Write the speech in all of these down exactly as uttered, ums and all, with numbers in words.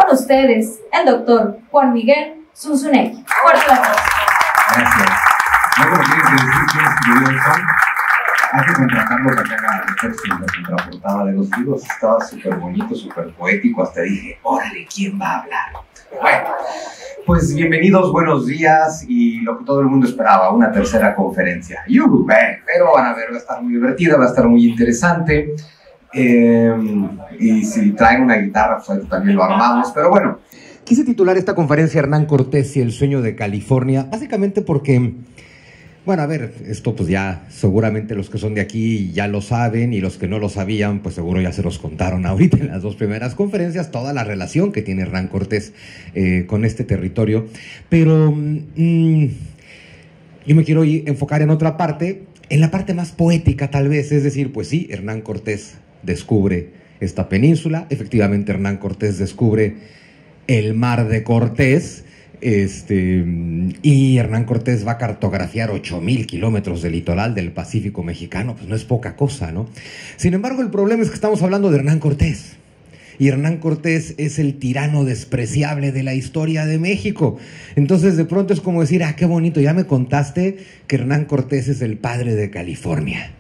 Con ustedes, el doctor Juan Miguel Zunzunegui. Fuerte aplauso. Gracias. Luego me tienen que decir quién escribió eso. Hay que contratarlo para que haga el texto en la contraportada de los libros. Estaba súper bonito, súper poético. Hasta dije, órale, ¿quién va a hablar? Bueno, pues bienvenidos, buenos días y lo que todo el mundo esperaba, una tercera conferencia. Yuhu, pero van a ver, va a estar muy divertida, va a estar muy interesante. Eh, y si traen una guitarra, pues también lo armamos. Pero bueno, quise titular esta conferencia Hernán Cortés y el sueño de California, básicamente porque... Bueno, a ver, esto pues ya seguramente los que son de aquí ya lo saben y los que no lo sabían pues seguro ya se los contaron ahorita en las dos primeras conferencias, toda la relación que tiene Hernán Cortés eh, con este territorio. Pero mmm, yo me quiero enfocar en otra parte, en la parte más poética tal vez, es decir, pues sí, Hernán Cortés descubre esta península, efectivamente Hernán Cortés descubre el Mar de Cortés. Este, y Hernán Cortés va a cartografiar ocho mil kilómetros de litoral del Pacífico mexicano, pues no es poca cosa, ¿no? Sin embargo, el problema es que estamos hablando de Hernán Cortés. Y Hernán Cortés es el tirano despreciable de la historia de México. Entonces, de pronto es como decir, ah, qué bonito, ya me contaste que Hernán Cortés es el padre de California.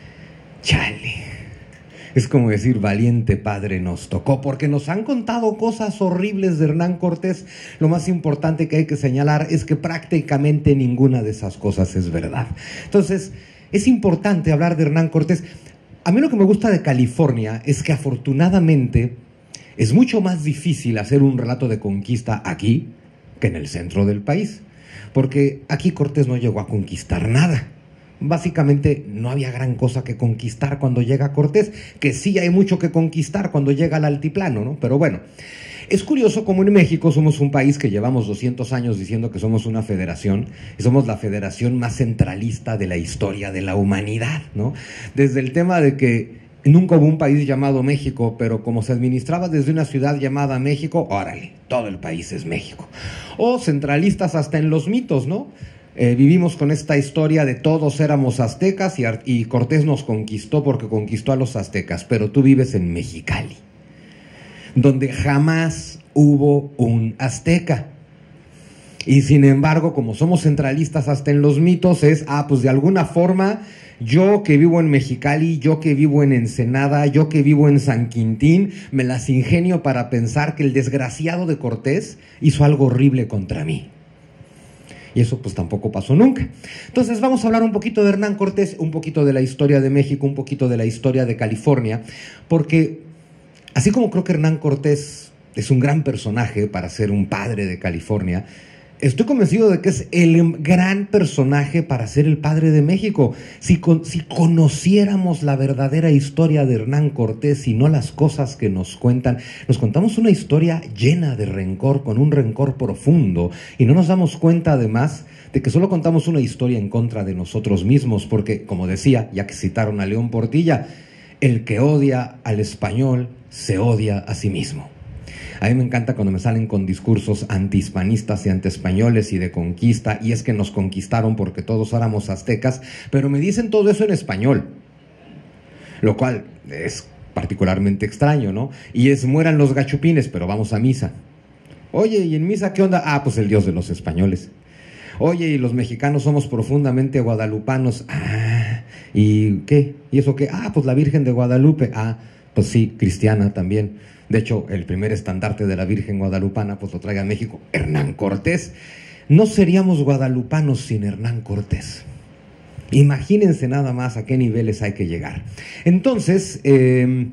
Chale. Es como decir, valiente padre nos tocó, porque nos han contado cosas horribles de Hernán Cortés. Lo más importante que hay que señalar es que prácticamente ninguna de esas cosas es verdad. Entonces, es importante hablar de Hernán Cortés. A mí lo que me gusta de California es que afortunadamente es mucho más difícil hacer un relato de conquista aquí que en el centro del país, porque aquí Cortés no llegó a conquistar nada. Básicamente no había gran cosa que conquistar cuando llega Cortés, que sí hay mucho que conquistar cuando llega al altiplano, ¿no? Pero bueno, es curioso como en México somos un país que llevamos doscientos años diciendo que somos una federación, y somos la federación más centralista de la historia de la humanidad, ¿no? Desde el tema de que nunca hubo un país llamado México, pero como se administraba desde una ciudad llamada México, órale, todo el país es México. O centralistas hasta en los mitos, ¿no? Eh, vivimos con esta historia de todos éramos aztecas y, y Cortés nos conquistó porque conquistó a los aztecas, pero tú vives en Mexicali, donde jamás hubo un azteca. Y sin embargo, como somos centralistas hasta en los mitos, es, ah, pues de alguna forma, yo que vivo en Mexicali, yo que vivo en Ensenada, yo que vivo en San Quintín, me las ingenio para pensar que el desgraciado de Cortés hizo algo horrible contra mí. Y eso pues tampoco pasó nunca. Entonces vamos a hablar un poquito de Hernán Cortés, un poquito de la historia de México, un poquito de la historia de California, porque así como creo que Hernán Cortés es un gran personaje para ser un padre de California, estoy convencido de que es el gran personaje para ser el padre de México. Si, con, si conociéramos la verdadera historia de Hernán Cortés y no las cosas que nos cuentan, nos contamos una historia llena de rencor, con un rencor profundo, y no nos damos cuenta además de que solo contamos una historia en contra de nosotros mismos, porque, como decía, ya que citaron a León Portilla, el que odia al español se odia a sí mismo. A mí me encanta cuando me salen con discursos antihispanistas y antiespañoles y de conquista, y es que nos conquistaron porque todos éramos aztecas, pero me dicen todo eso en español, lo cual es particularmente extraño, ¿no? Y es, mueran los gachupines, pero vamos a misa. Oye, ¿y en misa qué onda? Ah, pues el Dios de los españoles. Oye, y los mexicanos somos profundamente guadalupanos. Ah, ¿y qué? ¿Y eso qué? Ah, pues la Virgen de Guadalupe. Ah, pues sí, cristiana también. De hecho, el primer estandarte de la Virgen guadalupana pues lo trae a México Hernán Cortés. No seríamos guadalupanos sin Hernán Cortés. Imagínense nada más a qué niveles hay que llegar. Entonces, eh,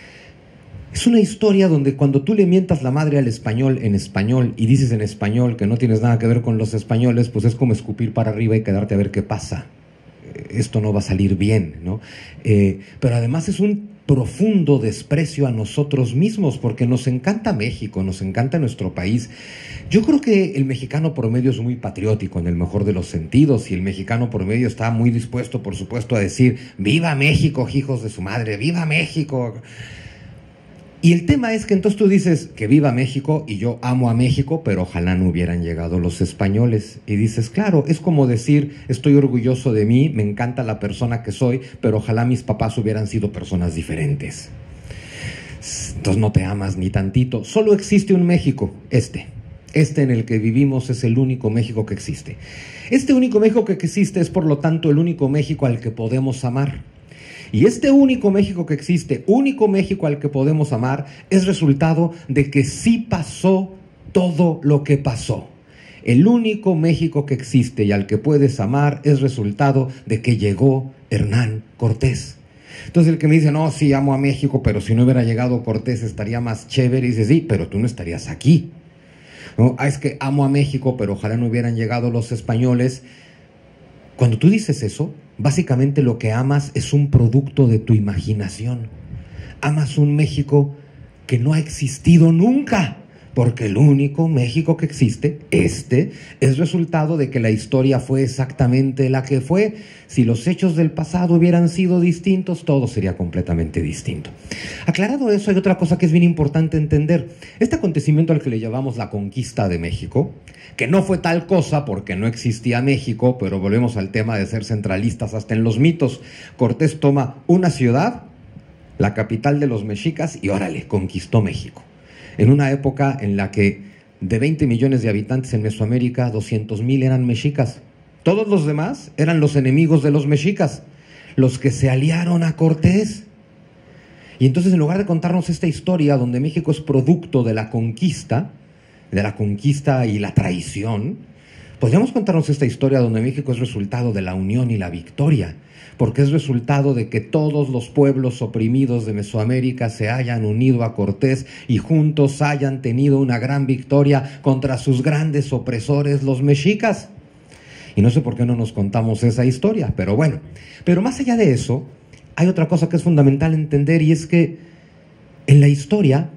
es una historia donde cuando tú le mientas la madre al español en español y dices en español que no tienes nada que ver con los españoles, pues es como escupir para arriba y quedarte a ver qué pasa. Esto no va a salir bien, ¿no? Eh, pero además es un profundo desprecio a nosotros mismos, porque nos encanta México, nos encanta nuestro país. Yo creo que el mexicano promedio es muy patriótico en el mejor de los sentidos, y el mexicano promedio está muy dispuesto, por supuesto, a decir ¡viva México, hijos de su madre! ¡Viva México! Y el tema es que entonces tú dices que viva México, y yo amo a México, pero ojalá no hubieran llegado los españoles. Y dices, claro, es como decir, estoy orgulloso de mí, me encanta la persona que soy, pero ojalá mis papás hubieran sido personas diferentes. entonces no te amas ni tantito. Solo existe un México, este. Este en el que vivimos es el único México que existe. Este único México que existe es, por lo tanto, el único México al que podemos amar. Y este único México que existe, único México al que podemos amar, es resultado de que sí pasó todo lo que pasó. El único México que existe y al que puedes amar es resultado de que llegó Hernán Cortés. Entonces el que me dice, no, sí, amo a México, pero si no hubiera llegado Cortés estaría más chévere, y dice, sí, pero tú no estarías aquí. No, ah, es que amo a México, pero ojalá no hubieran llegado los españoles. Cuando tú dices eso, básicamente lo que amas es un producto de tu imaginación. Amas un México que no ha existido nunca, porque el único México que existe, este, es resultado de que la historia fue exactamente la que fue. Si los hechos del pasado hubieran sido distintos, todo sería completamente distinto. Aclarado eso, hay otra cosa que es bien importante entender. Este acontecimiento al que le llamamos la conquista de México, que no fue tal cosa porque no existía México, pero volvemos al tema de ser centralistas hasta en los mitos. Cortés toma una ciudad, la capital de los mexicas, y órale, conquistó México. En una época en la que de veinte millones de habitantes en Mesoamérica, doscientos mil eran mexicas. Todos los demás eran los enemigos de los mexicas, los que se aliaron a Cortés. Y entonces, en lugar de contarnos esta historia donde México es producto de la conquista, de la conquista y la traición, podríamos contarnos esta historia donde México es resultado de la unión y la victoria, porque es resultado de que todos los pueblos oprimidos de Mesoamérica se hayan unido a Cortés y juntos hayan tenido una gran victoria contra sus grandes opresores, los mexicas. Y no sé por qué no nos contamos esa historia, pero bueno. Pero más allá de eso, hay otra cosa que es fundamental entender, y es que en la historia,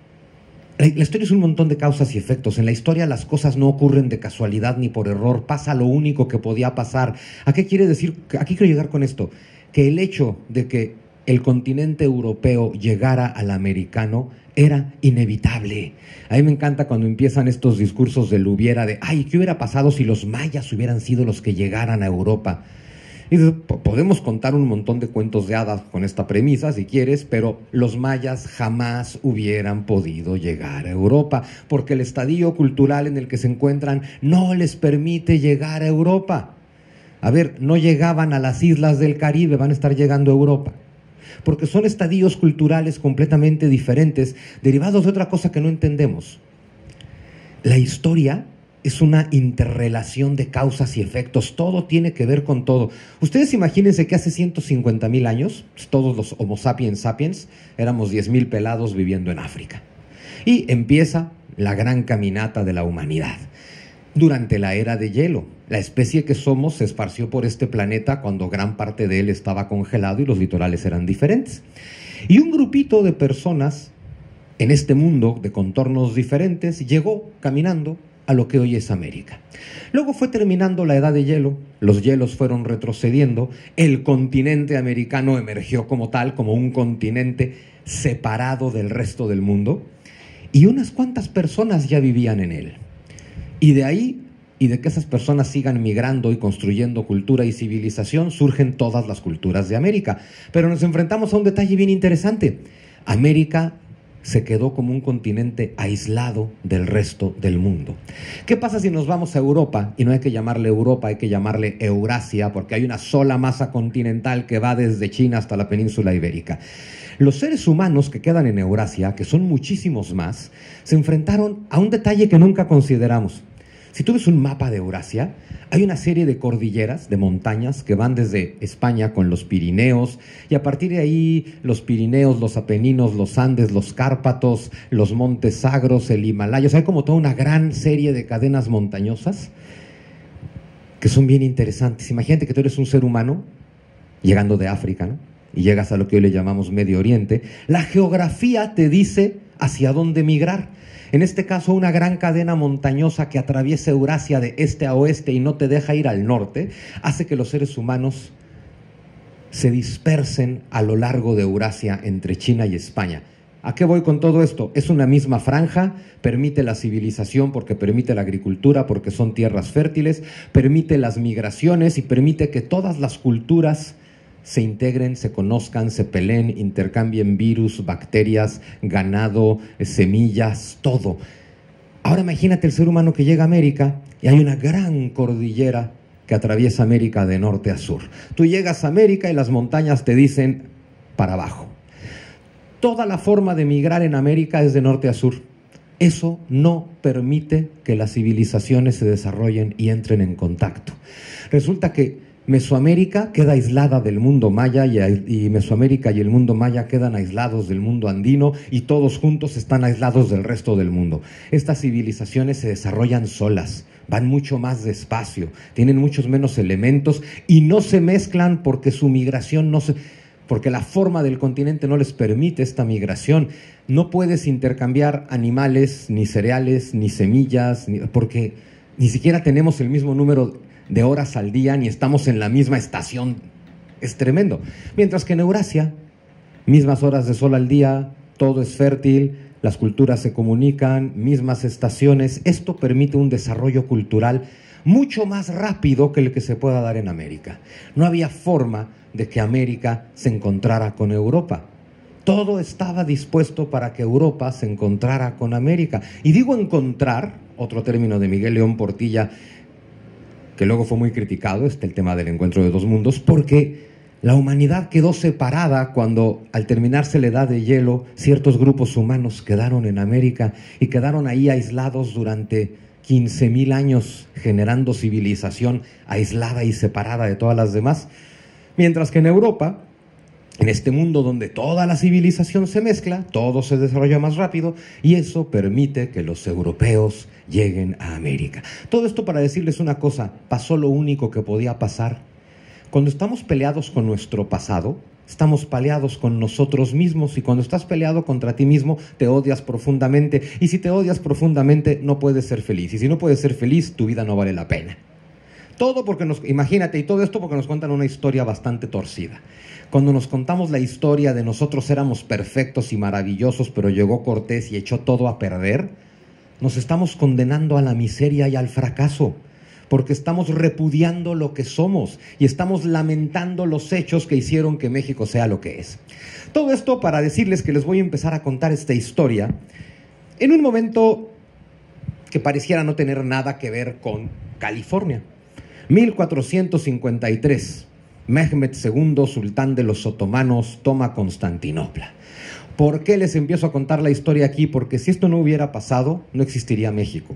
la, la historia es un montón de causas y efectos. En la historia las cosas no ocurren de casualidad ni por error, pasa lo único que podía pasar. ¿A qué quiere decir? ¿A qué quiero llegar con esto? Que el hecho de que el continente europeo llegara al americano era inevitable. A mí me encanta cuando empiezan estos discursos del hubiera, de ay, ¿qué hubiera pasado si los mayas hubieran sido los que llegaran a Europa? Y podemos contar un montón de cuentos de hadas con esta premisa si quieres, pero los mayas jamás hubieran podido llegar a Europa, porque el estadio cultural en el que se encuentran no les permite llegar a Europa. A ver, no llegaban a las islas del Caribe, van a estar llegando a Europa, porque son estadios culturales completamente diferentes, derivados de otra cosa que no entendemos. La historia es una interrelación de causas y efectos, todo tiene que ver con todo. Ustedes imagínense que hace ciento cincuenta mil años, todos los Homo sapiens sapiens, éramos diez mil pelados viviendo en África. Y empieza la gran caminata de la humanidad. Durante la era de hielo, la especie que somos se esparció por este planeta cuando gran parte de él estaba congelado y los litorales eran diferentes. Y un grupito de personas en este mundo de contornos diferentes llegó caminando a lo que hoy es América. Luego fue terminando la edad de hielo, los hielos fueron retrocediendo, el continente americano emergió como tal, como un continente separado del resto del mundo, y unas cuantas personas ya vivían en él. Y de ahí, y de que esas personas sigan migrando y construyendo cultura y civilización, surgen todas las culturas de América. Pero nos enfrentamos a un detalle bien interesante. América se quedó como un continente aislado del resto del mundo. ¿Qué pasa si nos vamos a Europa? Y no hay que llamarle Europa, hay que llamarle Eurasia, porque hay una sola masa continental que va desde China hasta la península ibérica. Los seres humanos que quedan en Eurasia, que son muchísimos más, se enfrentaron a un detalle que nunca consideramos. Si tú ves un mapa de Eurasia, hay una serie de cordilleras, de montañas, que van desde España con los Pirineos, y a partir de ahí los Pirineos, los Apeninos, los Andes, los Cárpatos, los Montes Sagros, el Himalaya. O sea, hay como toda una gran serie de cadenas montañosas que son bien interesantes. Imagínate que tú eres un ser humano llegando de África, ¿no? Y llegas a lo que hoy le llamamos Medio Oriente. La geografía te dice hacia dónde migrar. En este caso, una gran cadena montañosa que atraviesa Eurasia de este a oeste y no te deja ir al norte, hace que los seres humanos se dispersen a lo largo de Eurasia entre China y España. ¿A qué voy con todo esto? Es una misma franja, permite la civilización porque permite la agricultura, porque son tierras fértiles, permite las migraciones y permite que todas las culturas se integren, se conozcan, se peleen, intercambien virus, bacterias, ganado, semillas, todo. Ahora imagínate el ser humano que llega a América y hay una gran cordillera que atraviesa América de norte a sur. Tú llegas a América y las montañas te dicen para abajo. Toda la forma de migrar en América es de norte a sur. Eso no permite que las civilizaciones se desarrollen y entren en contacto. Resulta que Mesoamérica queda aislada del mundo maya y, y Mesoamérica y el mundo maya quedan aislados del mundo andino y todos juntos están aislados del resto del mundo. Estas civilizaciones se desarrollan solas, van mucho más despacio, tienen muchos menos elementos y no se mezclan porque su migración no se... porque la forma del continente no les permite esta migración. No puedes intercambiar animales, ni cereales, ni semillas, ni, porque ni siquiera tenemos el mismo número de horas al día, ni estamos en la misma estación. Es tremendo. Mientras que en Eurasia, mismas horas de sol al día, todo es fértil, las culturas se comunican, mismas estaciones. Esto permite un desarrollo cultural mucho más rápido que el que se pueda dar en América. No había forma de que América se encontrara con Europa. Todo estaba dispuesto para que Europa se encontrara con América. Y digo encontrar, otro término de Miguel León Portilla, que luego fue muy criticado, este el tema del encuentro de dos mundos, porque la humanidad quedó separada cuando, al terminarse la edad de hielo, ciertos grupos humanos quedaron en América y quedaron ahí aislados durante quince mil años, generando civilización aislada y separada de todas las demás. Mientras que en Europa, en este mundo donde toda la civilización se mezcla, todo se desarrolla más rápido y eso permite que los europeos lleguen a América. Todo esto para decirles una cosa, pasó lo único que podía pasar. Cuando estamos peleados con nuestro pasado, estamos peleados con nosotros mismos y cuando estás peleado contra ti mismo, te odias profundamente y si te odias profundamente no puedes ser feliz y si no puedes ser feliz, tu vida no vale la pena. Todo porque nos, imagínate, y todo esto porque nos cuentan una historia bastante torcida. Cuando nos contamos la historia de nosotros éramos perfectos y maravillosos, pero llegó Cortés y echó todo a perder, nos estamos condenando a la miseria y al fracaso, porque estamos repudiando lo que somos y estamos lamentando los hechos que hicieron que México sea lo que es. Todo esto para decirles que les voy a empezar a contar esta historia en un momento que pareciera no tener nada que ver con California. mil cuatrocientos cincuenta y tres, Mehmed segundo, sultán de los otomanos, toma Constantinopla. ¿Por qué les empiezo a contar la historia aquí? Porque si esto no hubiera pasado, no existiría México.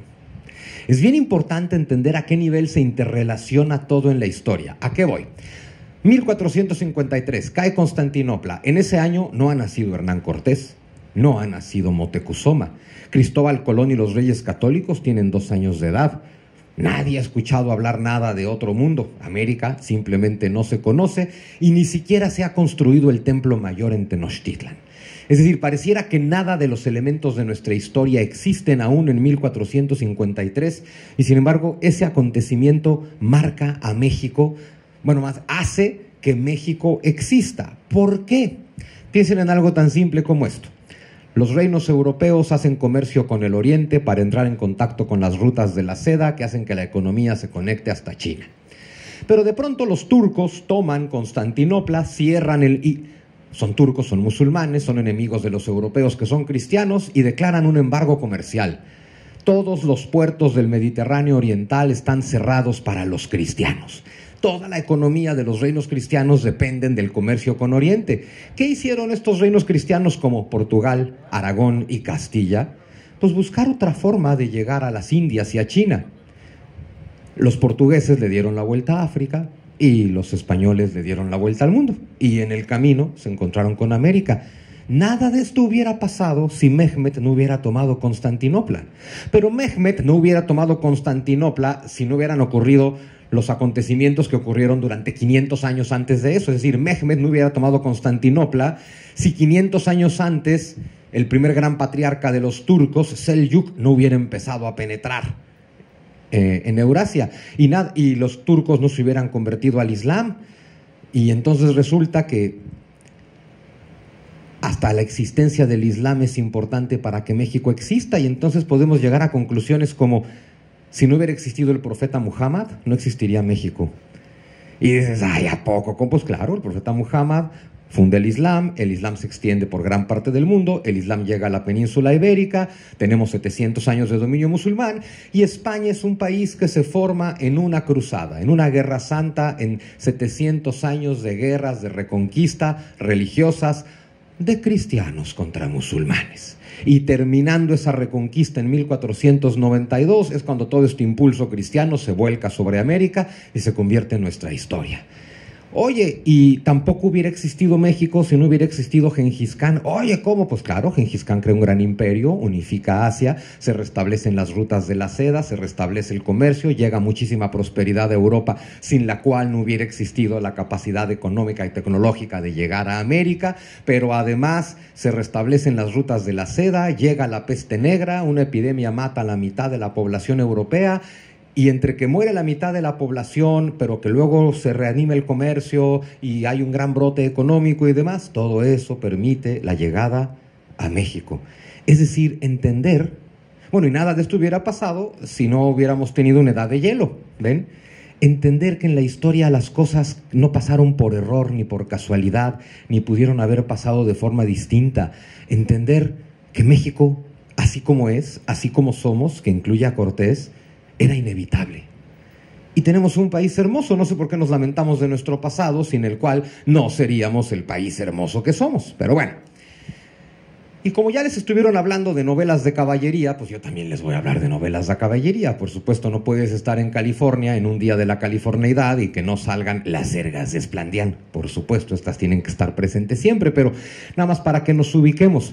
Es bien importante entender a qué nivel se interrelaciona todo en la historia. ¿A qué voy? mil cuatrocientos cincuenta y tres, cae Constantinopla. En ese año no ha nacido Hernán Cortés, no ha nacido Moctezuma. Cristóbal Colón y los reyes católicos tienen dos años de edad. Nadie ha escuchado hablar nada de otro mundo. América simplemente no se conoce y ni siquiera se ha construido el Templo Mayor en Tenochtitlan. Es decir, pareciera que nada de los elementos de nuestra historia existen aún en mil cuatrocientos cincuenta y tres y sin embargo ese acontecimiento marca a México, bueno, más hace que México exista. ¿Por qué? Piensen en algo tan simple como esto. Los reinos europeos hacen comercio con el Oriente para entrar en contacto con las rutas de la seda que hacen que la economía se conecte hasta China. Pero de pronto los turcos toman Constantinopla, cierran el... Y son turcos, son musulmanes, son enemigos de los europeos que son cristianos y declaran un embargo comercial. Todos los puertos del Mediterráneo oriental están cerrados para los cristianos. Toda la economía de los reinos cristianos dependen del comercio con Oriente. ¿Qué hicieron estos reinos cristianos como Portugal, Aragón y Castilla? Pues buscar otra forma de llegar a las Indias y a China. Los portugueses le dieron la vuelta a África y los españoles le dieron la vuelta al mundo. Y en el camino se encontraron con América. Nada de esto hubiera pasado si Mehmed no hubiera tomado Constantinopla. Pero Mehmed no hubiera tomado Constantinopla si no hubieran ocurrido los acontecimientos que ocurrieron durante quinientos años antes de eso. Es decir, Mehmed no hubiera tomado Constantinopla si quinientos años antes el primer gran patriarca de los turcos, Seljuk, no hubiera empezado a penetrar eh, en Eurasia y, nada, y los turcos no se hubieran convertido al Islam. Y entonces resulta que hasta la existencia del Islam es importante para que México exista y entonces podemos llegar a conclusiones como: si no hubiera existido el profeta Muhammad, no existiría México. Y dices, ay, ¿a poco? Pues claro, el profeta Muhammad funda el Islam, el Islam se extiende por gran parte del mundo, el Islam llega a la península ibérica, tenemos setecientos años de dominio musulmán, y España es un país que se forma en una cruzada, en una guerra santa, en setecientos años de guerras de reconquista religiosas de cristianos contra musulmanes. Y terminando esa reconquista en mil cuatrocientos noventa y dos es cuando todo este impulso cristiano se vuelca sobre América y se convierte en nuestra historia. Oye, y tampoco hubiera existido México si no hubiera existido Gengis Khan. Oye, ¿cómo? Pues claro, Gengis Khan crea un gran imperio, unifica Asia, se restablecen las rutas de la seda, se restablece el comercio, llega muchísima prosperidad a Europa, sin la cual no hubiera existido la capacidad económica y tecnológica de llegar a América, pero además se restablecen las rutas de la seda, llega la peste negra, una epidemia mata a la mitad de la población europea. Y entre que muere la mitad de la población, pero que luego se reanima el comercio y hay un gran brote económico y demás, todo eso permite la llegada a México. Es decir, entender, bueno, y nada de esto hubiera pasado si no hubiéramos tenido una edad de hielo, ¿ven? Entender que en la historia las cosas no pasaron por error, ni por casualidad, ni pudieron haber pasado de forma distinta. Entender que México, así como es, así como somos, que incluye a Cortés, era inevitable. Y tenemos un país hermoso, no sé por qué nos lamentamos de nuestro pasado, sin el cual no seríamos el país hermoso que somos, pero bueno. Y como ya les estuvieron hablando de novelas de caballería, pues yo también les voy a hablar de novelas de caballería. Por supuesto, no puedes estar en California en un día de la californiedad y que no salgan las Sergas de Esplandián. Por supuesto, estas tienen que estar presentes siempre, pero nada más para que nos ubiquemos.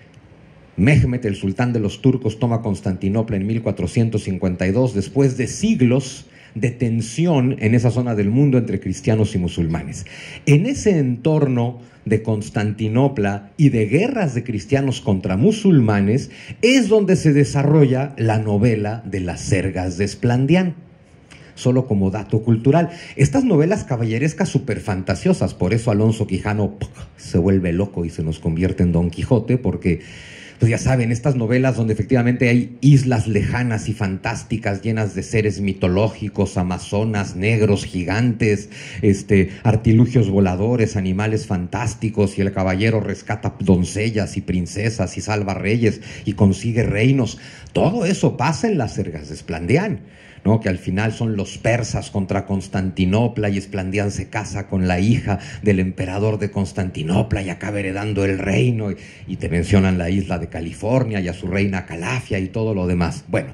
Mehmet, el sultán de los turcos, toma Constantinopla en mil cuatrocientos cincuenta y dos, después de siglos de tensión en esa zona del mundo entre cristianos y musulmanes. En ese entorno de Constantinopla y de guerras de cristianos contra musulmanes es donde se desarrolla la novela de las Sergas de Esplandián. Solo como dato cultural, estas novelas caballerescas súper fantasiosas, por eso Alonso Quijano se vuelve loco y se nos convierte en Don Quijote, porque pues ya saben, estas novelas donde efectivamente hay islas lejanas y fantásticas llenas de seres mitológicos, amazonas, negros, gigantes, este, artilugios voladores, animales fantásticos, y el caballero rescata doncellas y princesas y salva reyes y consigue reinos. Todo eso pasa en las Sergas de Esplandián, ¿no? Que al final son los persas contra Constantinopla y Esplandián se casa con la hija del emperador de Constantinopla y acaba heredando el reino, y, y te mencionan la isla de California y a su reina Calafia y todo lo demás. Bueno,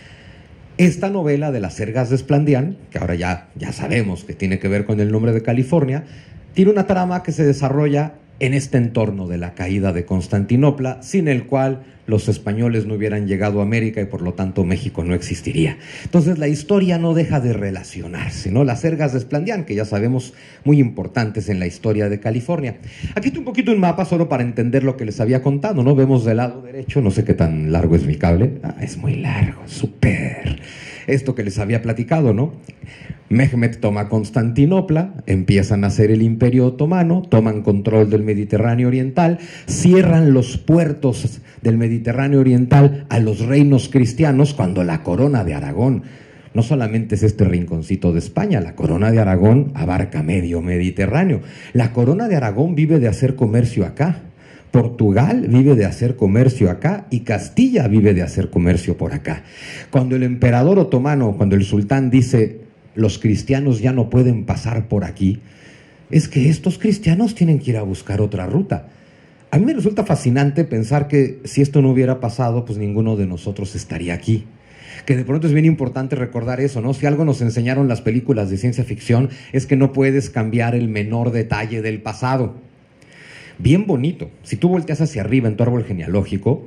esta novela de las Sergas de Esplandián, que ahora ya, ya sabemos que tiene que ver con el nombre de California, tiene una trama que se desarrolla en este entorno de la caída de Constantinopla, sin el cual los españoles no hubieran llegado a América y por lo tanto México no existiría. Entonces la historia no deja de relacionarse, ¿no? Las Sergas de Esplandián, que ya sabemos, muy importantes en la historia de California. Aquí está un poquito un mapa solo para entender lo que les había contado, ¿no? Vemos del lado derecho, no sé qué tan largo es mi cable. Ah, es muy largo, súper. Esto que les había platicado, ¿no? Mehmet toma Constantinopla, empiezan a hacer el Imperio Otomano, toman control del Mediterráneo Oriental, cierran los puertos del Mediterráneo Oriental a los reinos cristianos, cuando la corona de Aragón no solamente es este rinconcito de España, la corona de Aragón abarca medio Mediterráneo. La corona de Aragón vive de hacer comercio acá, Portugal vive de hacer comercio acá y Castilla vive de hacer comercio por acá. Cuando el emperador otomano, cuando el sultán dice los cristianos ya no pueden pasar por aquí, es que estos cristianos tienen que ir a buscar otra ruta. A mí me resulta fascinante pensar que si esto no hubiera pasado, pues ninguno de nosotros estaría aquí. Que de pronto es bien importante recordar eso, ¿no? Si algo nos enseñaron las películas de ciencia ficción es que no puedes cambiar el menor detalle del pasado. Bien bonito. Si tú volteas hacia arriba en tu árbol genealógico,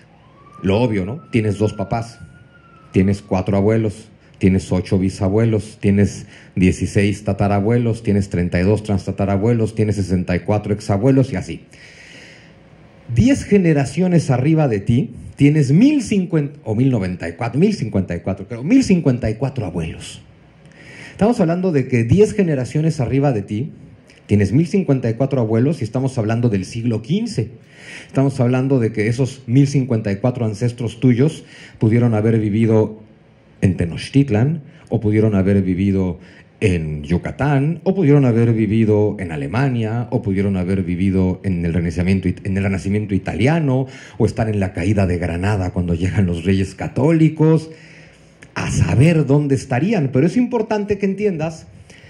lo obvio, ¿no? Tienes dos papás, tienes cuatro abuelos, tienes ocho bisabuelos, tienes dieciséis tatarabuelos, tienes treinta y dos transtatarabuelos, tienes sesenta y cuatro exabuelos y así. diez generaciones arriba de ti, tienes mil cincuenta, o mil noventa y cuatro, mil cincuenta y cuatro, creo, mil cincuenta y cuatro abuelos. Estamos hablando de que diez generaciones arriba de ti, tienes mil cincuenta y cuatro abuelos y estamos hablando del siglo quince. Estamos hablando de que esos mil cincuenta y cuatro ancestros tuyos pudieron haber vivido en Tenochtitlan, o pudieron haber vivido en Yucatán, o pudieron haber vivido en Alemania, o pudieron haber vivido en el Renacimiento, en el Renacimiento italiano, o estar en la caída de Granada cuando llegan los reyes católicos, a saber dónde estarían. Pero es importante que entiendas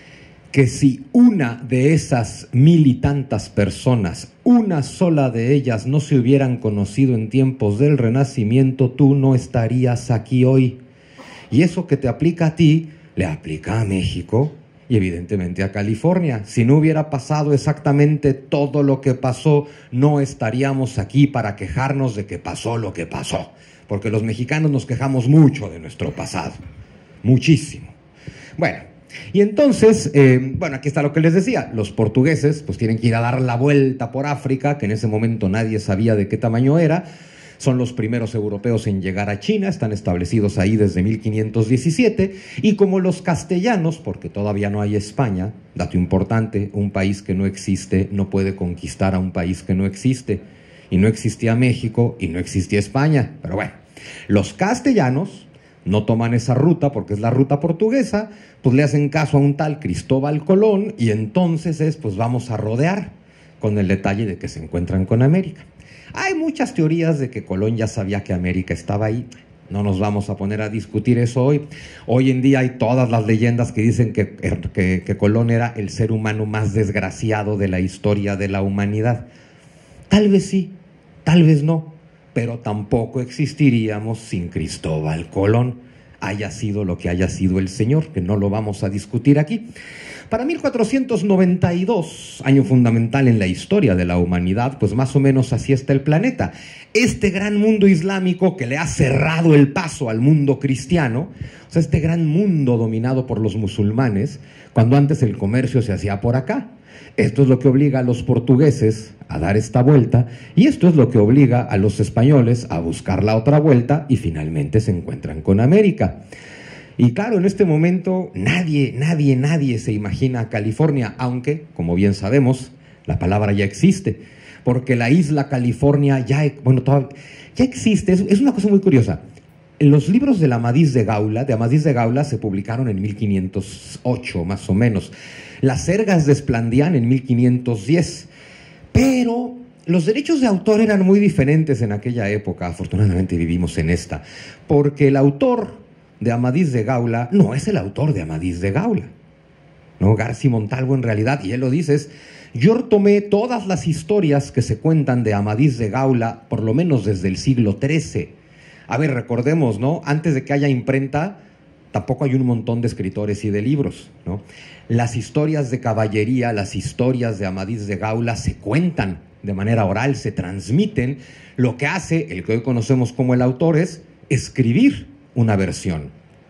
que si una de esas mil y tantas personas, una sola de ellas no se hubieran conocido en tiempos del Renacimiento, tú no estarías aquí hoy. Y eso que te aplica a ti, le aplica a México y evidentemente a California. Si no hubiera pasado exactamente todo lo que pasó, no estaríamos aquí para quejarnos de que pasó lo que pasó. Porque los mexicanos nos quejamos mucho de nuestro pasado, muchísimo. Bueno, y entonces, eh, bueno, aquí está lo que les decía, los portugueses pues tienen que ir a dar la vuelta por África, que en ese momento nadie sabía de qué tamaño era. Son los primeros europeos en llegar a China, están establecidos ahí desde mil quinientos diecisiete, y como los castellanos, porque todavía no hay España, dato importante, un país que no existe no puede conquistar a un país que no existe, y no existía México y no existía España, pero bueno, los castellanos no toman esa ruta porque es la ruta portuguesa, pues le hacen caso a un tal Cristóbal Colón, y entonces es, pues vamos a rodear, con el detalle de que se encuentran con América. Hay muchas teorías de que Colón ya sabía que América estaba ahí. No nos vamos a poner a discutir eso hoy. Hoy en día hay todas las leyendas que dicen que, que, que Colón era el ser humano más desgraciado de la historia de la humanidad. Tal vez sí, tal vez no, pero tampoco existiríamos sin Cristóbal Colón, haya sido lo que haya sido el señor, que no lo vamos a discutir aquí. Para mil cuatrocientos noventa y dos, año fundamental en la historia de la humanidad, pues más o menos así está el planeta. Este gran mundo islámico que le ha cerrado el paso al mundo cristiano, o sea, este gran mundo dominado por los musulmanes, cuando antes el comercio se hacía por acá. Esto es lo que obliga a los portugueses a dar esta vuelta, y esto es lo que obliga a los españoles a buscar la otra vuelta, y finalmente se encuentran con América. Y claro, en este momento nadie, nadie, nadie se imagina California, aunque, como bien sabemos, la palabra ya existe, porque la isla California ya, bueno, todavía, ya existe. Es, es una cosa muy curiosa. En los libros de Amadís de Gaula, de Amadís de Gaula se publicaron en mil quinientos ocho, más o menos. Las Sergas de Esplandián en mil quinientos diez. Pero los derechos de autor eran muy diferentes en aquella época. Afortunadamente vivimos en esta, porque el autor de Amadís de Gaula no es el autor de Amadís de Gaula, ¿no? García Montalvo en realidad, y él lo dice, es, yo tomé todas las historias que se cuentan de Amadís de Gaula, por lo menos desde el siglo trece. A ver, recordemos, ¿no? Antes de que haya imprenta, tampoco hay un montón de escritores y de libros, ¿no? Las historias de caballería, las historias de Amadís de Gaula se cuentan de manera oral, se transmiten. Lo que hace el que hoy conocemos como el autor es escribir una versión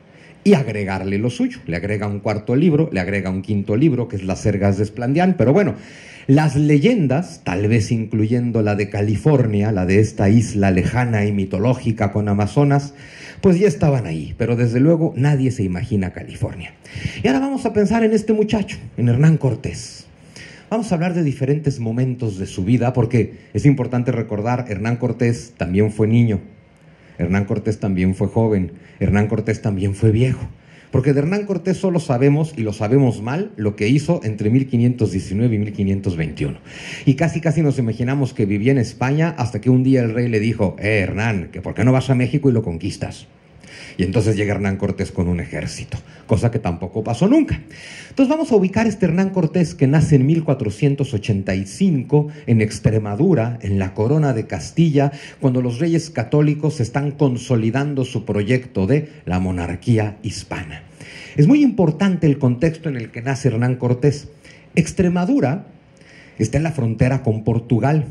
y agregarle lo suyo. Le agrega un cuarto libro, le agrega un quinto libro, que es Las Sergas de Esplandián. Pero bueno, las leyendas, tal vez incluyendo la de California, la de esta isla lejana y mitológica con Amazonas, pues ya estaban ahí, pero desde luego nadie se imagina California. Y ahora vamos a pensar en este muchacho, en Hernán Cortés. Vamos a hablar de diferentes momentos de su vida, porque es importante recordar, Hernán Cortés también fue niño, Hernán Cortés también fue joven, Hernán Cortés también fue viejo. Porque de Hernán Cortés solo sabemos, y lo sabemos mal, lo que hizo entre mil quinientos diecinueve y mil quinientos veintiuno. Y casi casi nos imaginamos que vivía en España hasta que un día el rey le dijo, eh Hernán, que ¿por qué no vas a México y lo conquistas? Y entonces llega Hernán Cortés con un ejército, cosa que tampoco pasó nunca. Entonces vamos a ubicar este Hernán Cortés que nace en mil cuatrocientos ochenta y cinco en Extremadura, en la Corona de Castilla, cuando los reyes católicos están consolidando su proyecto de la monarquía hispana. Es muy importante el contexto en el que nace Hernán Cortés. Extremadura está en la frontera con Portugal.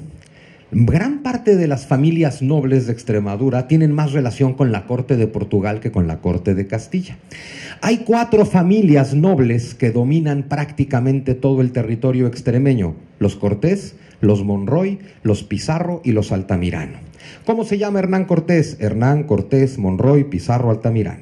Gran parte de las familias nobles de Extremadura tienen más relación con la corte de Portugal que con la corte de Castilla. Hay cuatro familias nobles que dominan prácticamente todo el territorio extremeño: los Cortés, los Monroy, los Pizarro y los Altamirano. ¿Cómo se llama Hernán Cortés? Hernán Cortés, Monroy, Pizarro, Altamirano.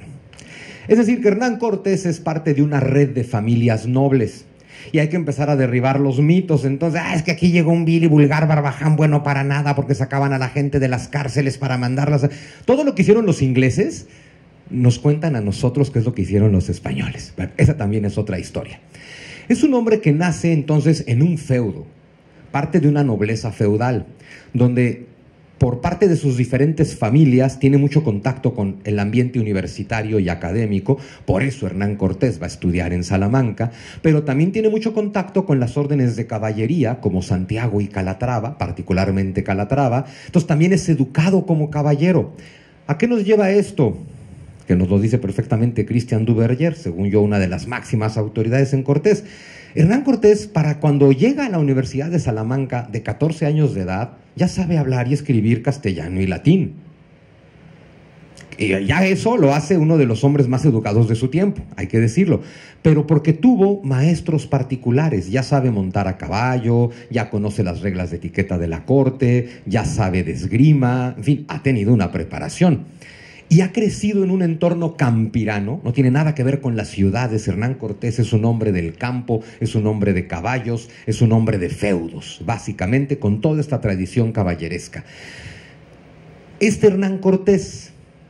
Es decir, que Hernán Cortés es parte de una red de familias nobles. Y hay que empezar a derribar los mitos. Entonces, ah, es que aquí llegó un vil y vulgar barbaján bueno para nada porque sacaban a la gente de las cárceles para mandarlas. Todo lo que hicieron los ingleses nos cuentan a nosotros qué es lo que hicieron los españoles. Bueno, esa también es otra historia. Es un hombre que nace entonces en un feudo, parte de una nobleza feudal, donde por parte de sus diferentes familias tiene mucho contacto con el ambiente universitario y académico. Por eso Hernán Cortés va a estudiar en Salamanca, pero también tiene mucho contacto con las órdenes de caballería como Santiago y Calatrava, particularmente Calatrava. Entonces también es educado como caballero. ¿A qué nos lleva esto? Que nos lo dice perfectamente Christian Duverger, según yo una de las máximas autoridades en Cortés. Hernán Cortés, para cuando llega a la Universidad de Salamanca de catorce años de edad, ya sabe hablar y escribir castellano y latín. Y ya eso lo hace uno de los hombres más educados de su tiempo, hay que decirlo. Pero porque tuvo maestros particulares, ya sabe montar a caballo, ya conoce las reglas de etiqueta de la corte, ya sabe de esgrima, en fin, ha tenido una preparación. Y ha crecido en un entorno campirano, no tiene nada que ver con las ciudades. Hernán Cortés es un hombre del campo, es un hombre de caballos, es un hombre de feudos, básicamente con toda esta tradición caballeresca. Este Hernán Cortés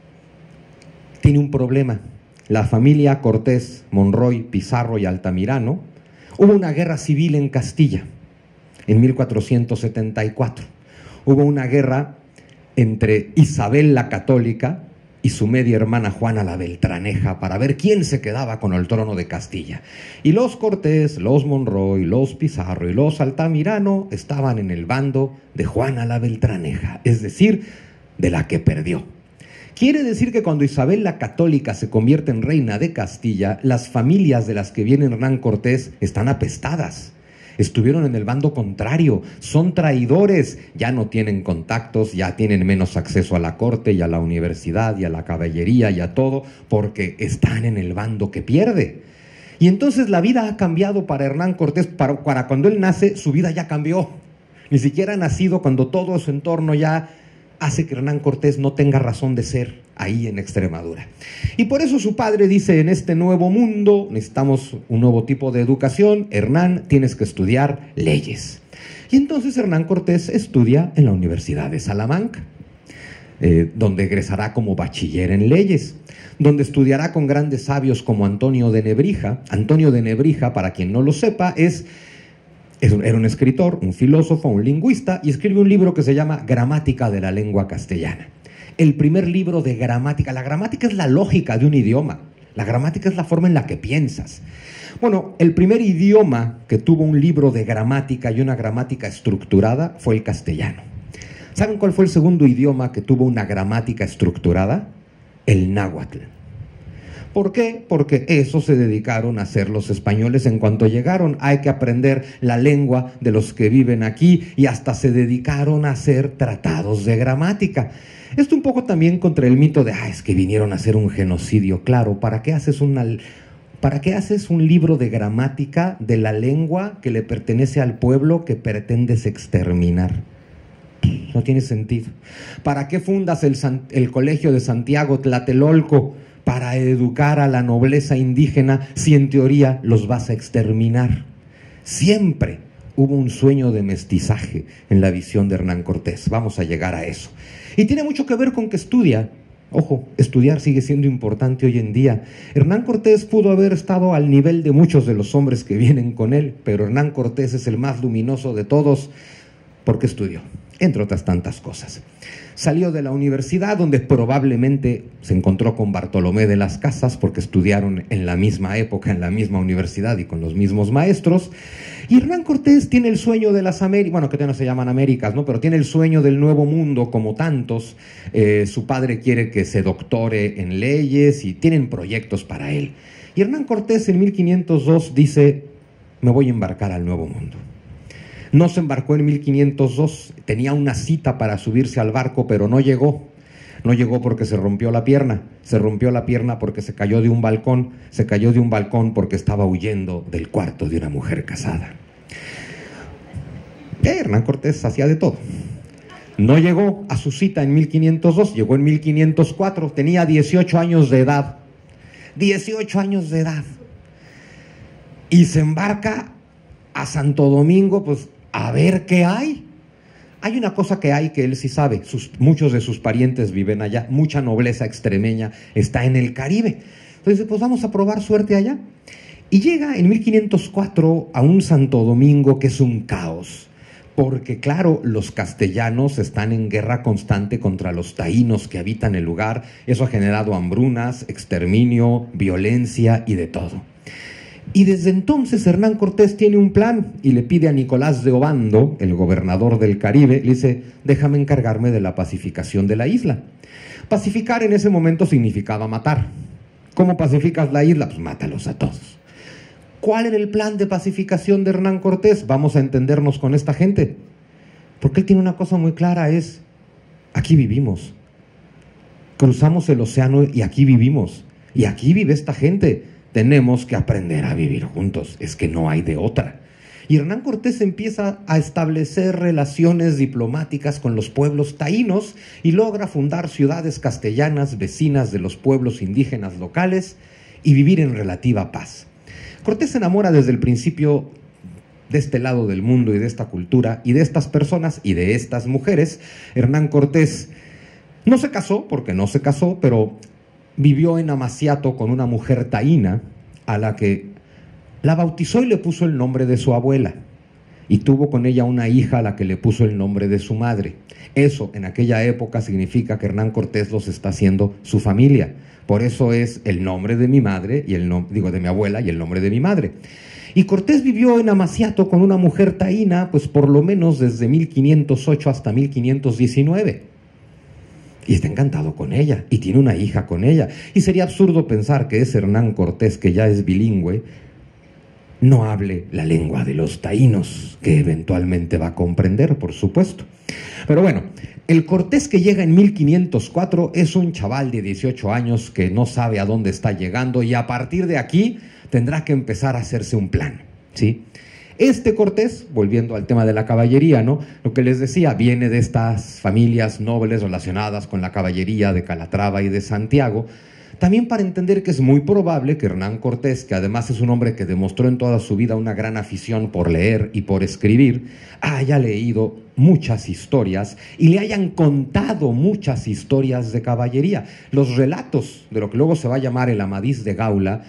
tiene un problema. La familia Cortés, Monroy, Pizarro y Altamirano, hubo una guerra civil en Castilla en mil cuatrocientos setenta y cuatro. Hubo una guerra entre Isabel la Católica y su media hermana Juana la Beltraneja para ver quién se quedaba con el trono de Castilla. Y los Cortés, los Monroy, los Pizarro y los Altamirano estaban en el bando de Juana la Beltraneja, es decir, de la que perdió. Quiere decir que cuando Isabel la Católica se convierte en reina de Castilla, las familias de las que viene Hernán Cortés están apestadas. Estuvieron en el bando contrario, son traidores, ya no tienen contactos, ya tienen menos acceso a la corte y a la universidad y a la caballería y a todo, porque están en el bando que pierde. Y entonces la vida ha cambiado para Hernán Cortés. Para, para cuando él nace, su vida ya cambió. Ni siquiera ha nacido cuando todo su entorno ya hace que Hernán Cortés no tenga razón de ser ahí en Extremadura. Y por eso su padre dice, en este nuevo mundo necesitamos un nuevo tipo de educación. Hernán, tienes que estudiar leyes. Y entonces Hernán Cortés estudia en la Universidad de Salamanca, eh, donde egresará como bachiller en leyes, donde estudiará con grandes sabios como Antonio de Nebrija. Antonio de Nebrija, para quien no lo sepa, es... Era un escritor, un filósofo, un lingüista, y escribe un libro que se llama Gramática de la Lengua Castellana. El primer libro de gramática. La gramática es la lógica de un idioma. La gramática es la forma en la que piensas. Bueno, el primer idioma que tuvo un libro de gramática y una gramática estructurada fue el castellano. ¿Saben cuál fue el segundo idioma que tuvo una gramática estructurada? El náhuatl. ¿Por qué? Porque eso se dedicaron a hacer los españoles en cuanto llegaron. Hay que aprender la lengua de los que viven aquí, y hasta se dedicaron a hacer tratados de gramática. Esto un poco también contra el mito de, ah, es que vinieron a hacer un genocidio. Claro, ¿para qué haces una, ¿para qué haces un libro de gramática de la lengua que le pertenece al pueblo que pretendes exterminar? No tiene sentido. ¿Para qué fundas el, el colegio de Santiago Tlatelolco? Para educar a la nobleza indígena, si en teoría los vas a exterminar. Siempre hubo un sueño de mestizaje en la visión de Hernán Cortés. Vamos a llegar a eso. Y tiene mucho que ver con que estudia. Ojo, estudiar sigue siendo importante hoy en día. Hernán Cortés pudo haber estado al nivel de muchos de los hombres que vienen con él, pero Hernán Cortés es el más luminoso de todos porque estudió, entre otras tantas cosas. Salió de la universidad, donde probablemente se encontró con Bartolomé de las Casas, porque estudiaron en la misma época, en la misma universidad y con los mismos maestros. Y Hernán Cortés tiene el sueño de las Américas, bueno, que ya no se llaman Américas, ¿no? Pero tiene el sueño del nuevo mundo, como tantos. Eh, su padre quiere que se doctore en leyes y tienen proyectos para él. Y Hernán Cortés en mil quinientos dos dice, me voy a embarcar al nuevo mundo. No se embarcó en mil quinientos dos, tenía una cita para subirse al barco, pero no llegó. No llegó porque se rompió la pierna, se rompió la pierna porque se cayó de un balcón, se cayó de un balcón porque estaba huyendo del cuarto de una mujer casada. Eh, Hernán Cortés hacía de todo. No llegó a su cita en mil quinientos dos, llegó en mil quinientos cuatro, tenía dieciocho años de edad. dieciocho años de edad. Y se embarca a Santo Domingo, pues, a ver qué hay. hay una cosa que hay que él sí sabe, sus, muchos de sus parientes viven allá, mucha nobleza extremeña está en el Caribe. Entonces, pues vamos a probar suerte allá. Y llega en mil quinientos cuatro a un Santo Domingo que es un caos, porque claro, los castellanos están en guerra constante contra los taínos que habitan el lugar. Eso ha generado hambrunas, exterminio, violencia y de todo. Y desde entonces Hernán Cortés tiene un plan y le pide a Nicolás de Obando, el gobernador del Caribe, le dice, déjame encargarme de la pacificación de la isla. Pacificar en ese momento significaba matar. ¿Cómo pacificas la isla? Pues mátalos a todos. ¿Cuál era el plan de pacificación de Hernán Cortés? Vamos a entendernos con esta gente. Porque él tiene una cosa muy clara, es, aquí vivimos. Cruzamos el océano y aquí vivimos. Y aquí vive esta gente. Tenemos que aprender a vivir juntos. Es que no hay de otra. Y Hernán Cortés empieza a establecer relaciones diplomáticas con los pueblos taínos y logra fundar ciudades castellanas vecinas de los pueblos indígenas locales y vivir en relativa paz. Cortés se enamora desde el principio de este lado del mundo y de esta cultura y de estas personas y de estas mujeres. Hernán Cortés no se casó, porque no se casó, pero vivió en Amaciato con una mujer taína a la que la bautizó y le puso el nombre de su abuela. Y tuvo con ella una hija a la que le puso el nombre de su madre. Eso en aquella época significa que Hernán Cortés los está haciendo su familia. Por eso es el nombre de mi madre, y el no, digo de mi abuela, y el nombre de mi madre. Y Cortés vivió en Amaciato con una mujer taína, pues por lo menos desde mil quinientos ocho hasta mil quinientos diecinueve. Y está encantado con ella, y tiene una hija con ella. Y sería absurdo pensar que ese Hernán Cortés, que ya es bilingüe, no hable la lengua de los taínos, que eventualmente va a comprender, por supuesto. Pero bueno, el Cortés que llega en mil quinientos cuatro es un chaval de dieciocho años que no sabe a dónde está llegando y a partir de aquí tendrá que empezar a hacerse un plan, ¿sí? Este Cortés, volviendo al tema de la caballería, ¿no? Lo que les decía, viene de estas familias nobles relacionadas con la caballería de Calatrava y de Santiago, también para entender que es muy probable que Hernán Cortés, que además es un hombre que demostró en toda su vida una gran afición por leer y por escribir, haya leído muchas historias y le hayan contado muchas historias de caballería. Los relatos de lo que luego se va a llamar el Amadís de Gaula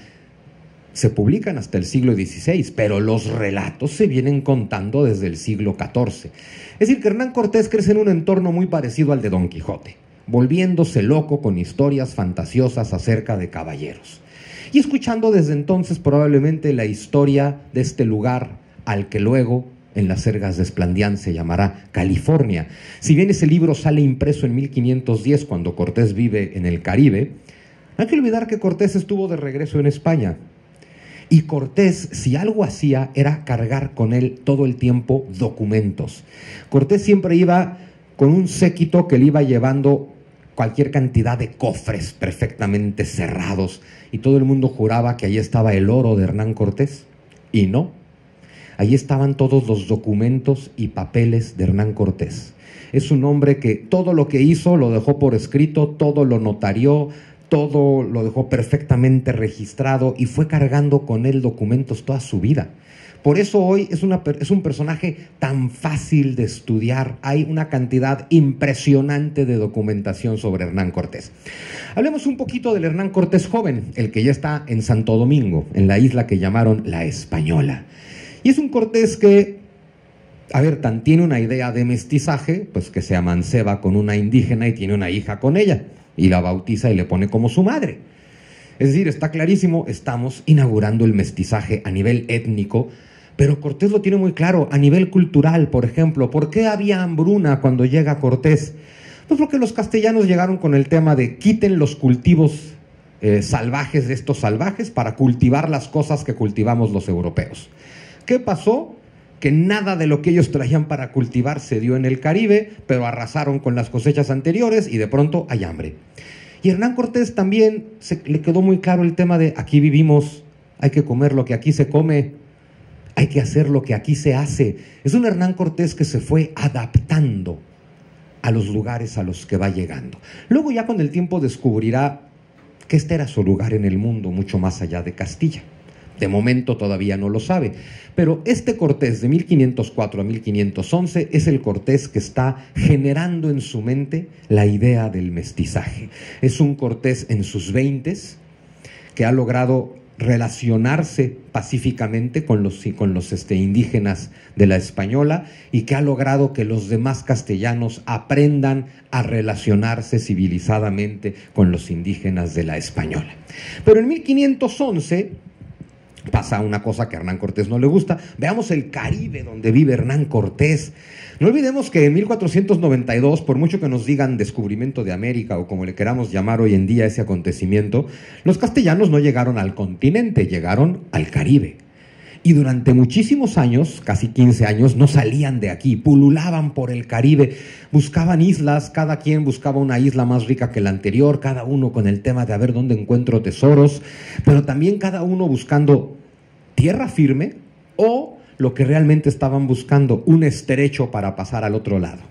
se publican hasta el siglo dieciséis, pero los relatos se vienen contando desde el siglo catorce. Es decir, que Hernán Cortés crece en un entorno muy parecido al de Don Quijote, volviéndose loco con historias fantasiosas acerca de caballeros. Y escuchando desde entonces probablemente la historia de este lugar al que luego en las Sergas de Esplandián se llamará California. Si bien ese libro sale impreso en mil quinientos diez cuando Cortés vive en el Caribe, no hay que olvidar que Cortés estuvo de regreso en España. Y Cortés, si algo hacía, era cargar con él todo el tiempo documentos. Cortés siempre iba con un séquito que le iba llevando cualquier cantidad de cofres perfectamente cerrados y todo el mundo juraba que ahí estaba el oro de Hernán Cortés, y no, ahí estaban todos los documentos y papeles de Hernán Cortés. Es un hombre que todo lo que hizo lo dejó por escrito, todo lo notarió, todo lo dejó perfectamente registrado y fue cargando con él documentos toda su vida. Por eso hoy es, una, es un personaje tan fácil de estudiar. Hay una cantidad impresionante de documentación sobre Hernán Cortés. Hablemos un poquito del Hernán Cortés joven, el que ya está en Santo Domingo, en la isla que llamaron La Española. Y es un Cortés que, a ver, tan tiene una idea de mestizaje, pues que se amanceba con una indígena y tiene una hija con ella, y la bautiza y le pone como su madre. Es decir, está clarísimo, estamos inaugurando el mestizaje a nivel étnico, pero Cortés lo tiene muy claro a nivel cultural. Por ejemplo, ¿por qué había hambruna cuando llega Cortés? Pues porque los castellanos llegaron con el tema de quiten los cultivos eh, salvajes de estos salvajes para cultivar las cosas que cultivamos los europeos. ¿Qué pasó? Que nada de lo que ellos traían para cultivar se dio en el Caribe, pero arrasaron con las cosechas anteriores y de pronto hay hambre. Y Hernán Cortés también se, le quedó muy claro el tema de aquí vivimos, hay que comer lo que aquí se come, hay que hacer lo que aquí se hace. Es un Hernán Cortés que se fue adaptando a los lugares a los que va llegando. Luego ya con el tiempo descubrirá que este era su lugar en el mundo, mucho más allá de Castilla. De momento todavía no lo sabe, pero este Cortés de mil quinientos cuatro a mil quinientos once es el Cortés que está generando en su mente la idea del mestizaje. Es un Cortés en sus veintes que ha logrado relacionarse pacíficamente con los, con los este, indígenas de la Española y que ha logrado que los demás castellanos aprendan a relacionarse civilizadamente con los indígenas de la Española. Pero en mil quinientos once pasa una cosa que a Hernán Cortés no le gusta. Veamos el Caribe donde vive Hernán Cortés. No olvidemos que en mil cuatrocientos noventa y dos, por mucho que nos digan descubrimiento de América o como le queramos llamar hoy en día ese acontecimiento, los castellanos no llegaron al continente, llegaron al Caribe. Y durante muchísimos años, casi quince años, no salían de aquí, pululaban por el Caribe, buscaban islas, cada quien buscaba una isla más rica que la anterior, cada uno con el tema de a ver dónde encuentro tesoros, pero también cada uno buscando tierra firme o lo que realmente estaban buscando, un estrecho para pasar al otro lado.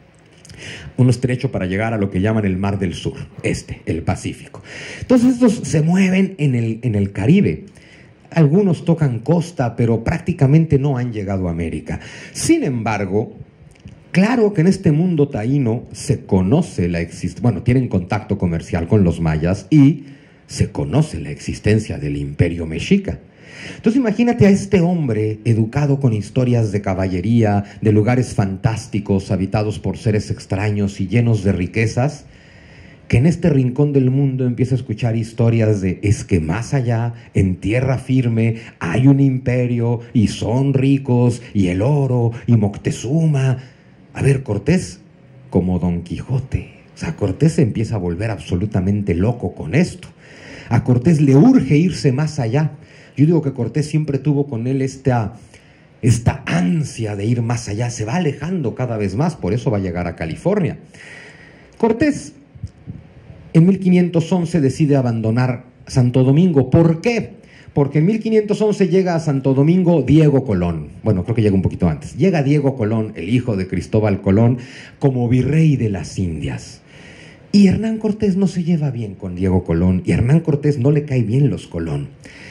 Un estrecho para llegar a lo que llaman el Mar del Sur, este, el Pacífico. Entonces estos se mueven en el, en el Caribe. Algunos tocan costa, pero prácticamente no han llegado a América. Sin embargo, claro que en este mundo taíno se conoce la existencia, bueno, tienen contacto comercial con los mayas y se conoce la existencia del Imperio Mexica. Entonces imagínate a este hombre educado con historias de caballería, de lugares fantásticos, habitados por seres extraños y llenos de riquezas, que en este rincón del mundo empieza a escuchar historias de es que más allá, en tierra firme, hay un imperio y son ricos y el oro y Moctezuma. A ver, Cortés, como Don Quijote, o sea, Cortés se empieza a volver absolutamente loco con esto. A Cortés le urge irse más allá. Yo digo que Cortés siempre tuvo con él esta, esta ansia de ir más allá, se va alejando cada vez más, por eso va a llegar a California. Cortés en mil quinientos once decide abandonar Santo Domingo. ¿Por qué? Porque en mil quinientos once llega a Santo Domingo Diego Colón. Bueno, creo que llega un poquito antes. Llega Diego Colón, el hijo de Cristóbal Colón, como virrey de las Indias. Y Hernán Cortés no se lleva bien con Diego Colón, y a Hernán Cortés no le cae bien los Colón.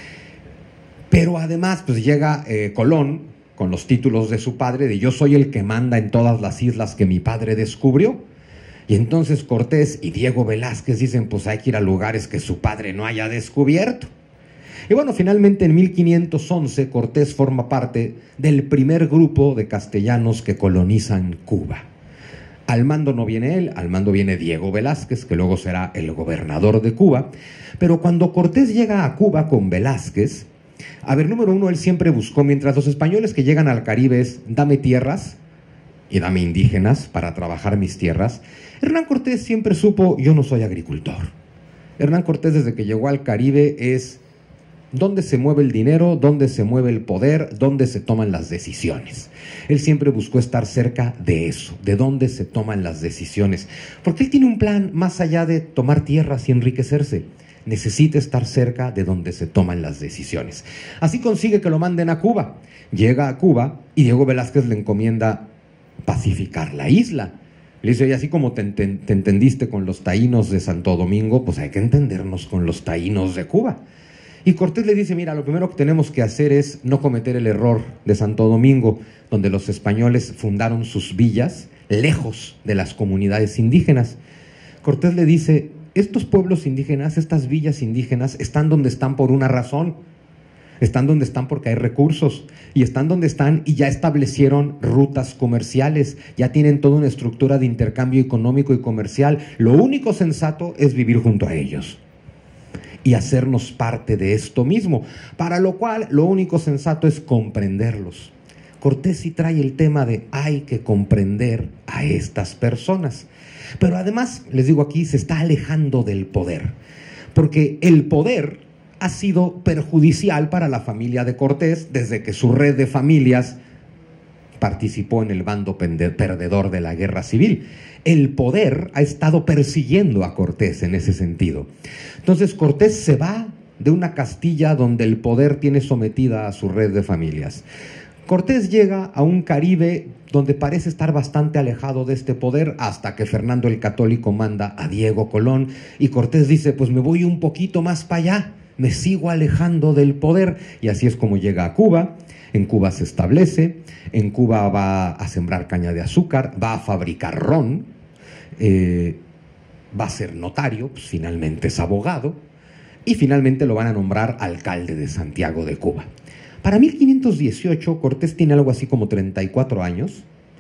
Pero además, pues llega eh, Colón con los títulos de su padre, de yo soy el que manda en todas las islas que mi padre descubrió. Y entonces Cortés y Diego Velázquez dicen, pues hay que ir a lugares que su padre no haya descubierto. Y bueno, finalmente en mil quinientos once Cortés forma parte del primer grupo de castellanos que colonizan Cuba. Al mando no viene él, al mando viene Diego Velázquez, que luego será el gobernador de Cuba. Pero cuando Cortés llega a Cuba con Velázquez, a ver, número uno, él siempre buscó, mientras los españoles que llegan al Caribe es, dame tierras y dame indígenas para trabajar mis tierras, Hernán Cortés siempre supo, yo no soy agricultor. Hernán Cortés desde que llegó al Caribe es dónde se mueve el dinero, dónde se mueve el poder, dónde se toman las decisiones. Él siempre buscó estar cerca de eso, de dónde se toman las decisiones, porque él tiene un plan más allá de tomar tierras y enriquecerse. Necesita estar cerca de donde se toman las decisiones. Así consigue que lo manden a Cuba. Llega a Cuba y Diego Velázquez le encomienda pacificar la isla. Le dice, oye, así como te, te, te entendiste con los taínos de Santo Domingo, pues hay que entendernos con los taínos de Cuba. Y Cortés le dice, mira, lo primero que tenemos que hacer es no cometer el error de Santo Domingo, donde los españoles fundaron sus villas lejos de las comunidades indígenas. Cortés le dice, estos pueblos indígenas, estas villas indígenas, están donde están por una razón. Están donde están porque hay recursos, y están donde están y ya establecieron rutas comerciales, ya tienen toda una estructura de intercambio económico y comercial. Lo único sensato es vivir junto a ellos y hacernos parte de esto mismo, para lo cual lo único sensato es comprenderlos. Cortés sí trae el tema de hay que comprender a estas personas, pero además, les digo aquí, se está alejando del poder, porque el poder ha sido perjudicial para la familia de Cortés desde que su red de familias participó en el bando perdedor de la guerra civil. El poder ha estado persiguiendo a Cortés en ese sentido. Entonces Cortés se va de una Castilla donde el poder tiene sometida a su red de familias. Cortés llega a un Caribe donde parece estar bastante alejado de este poder hasta que Fernando el Católico manda a Diego Colón y Cortés dice, pues me voy un poquito más para allá. me sigo alejando del poder. Y así es como llega a Cuba. En Cuba se establece, en Cuba va a sembrar caña de azúcar, va a fabricar ron, eh, va a ser notario, pues finalmente es abogado, y finalmente lo van a nombrar alcalde de Santiago de Cuba. Para mil quinientos dieciocho, Cortés tiene algo así como treinta y cuatro años,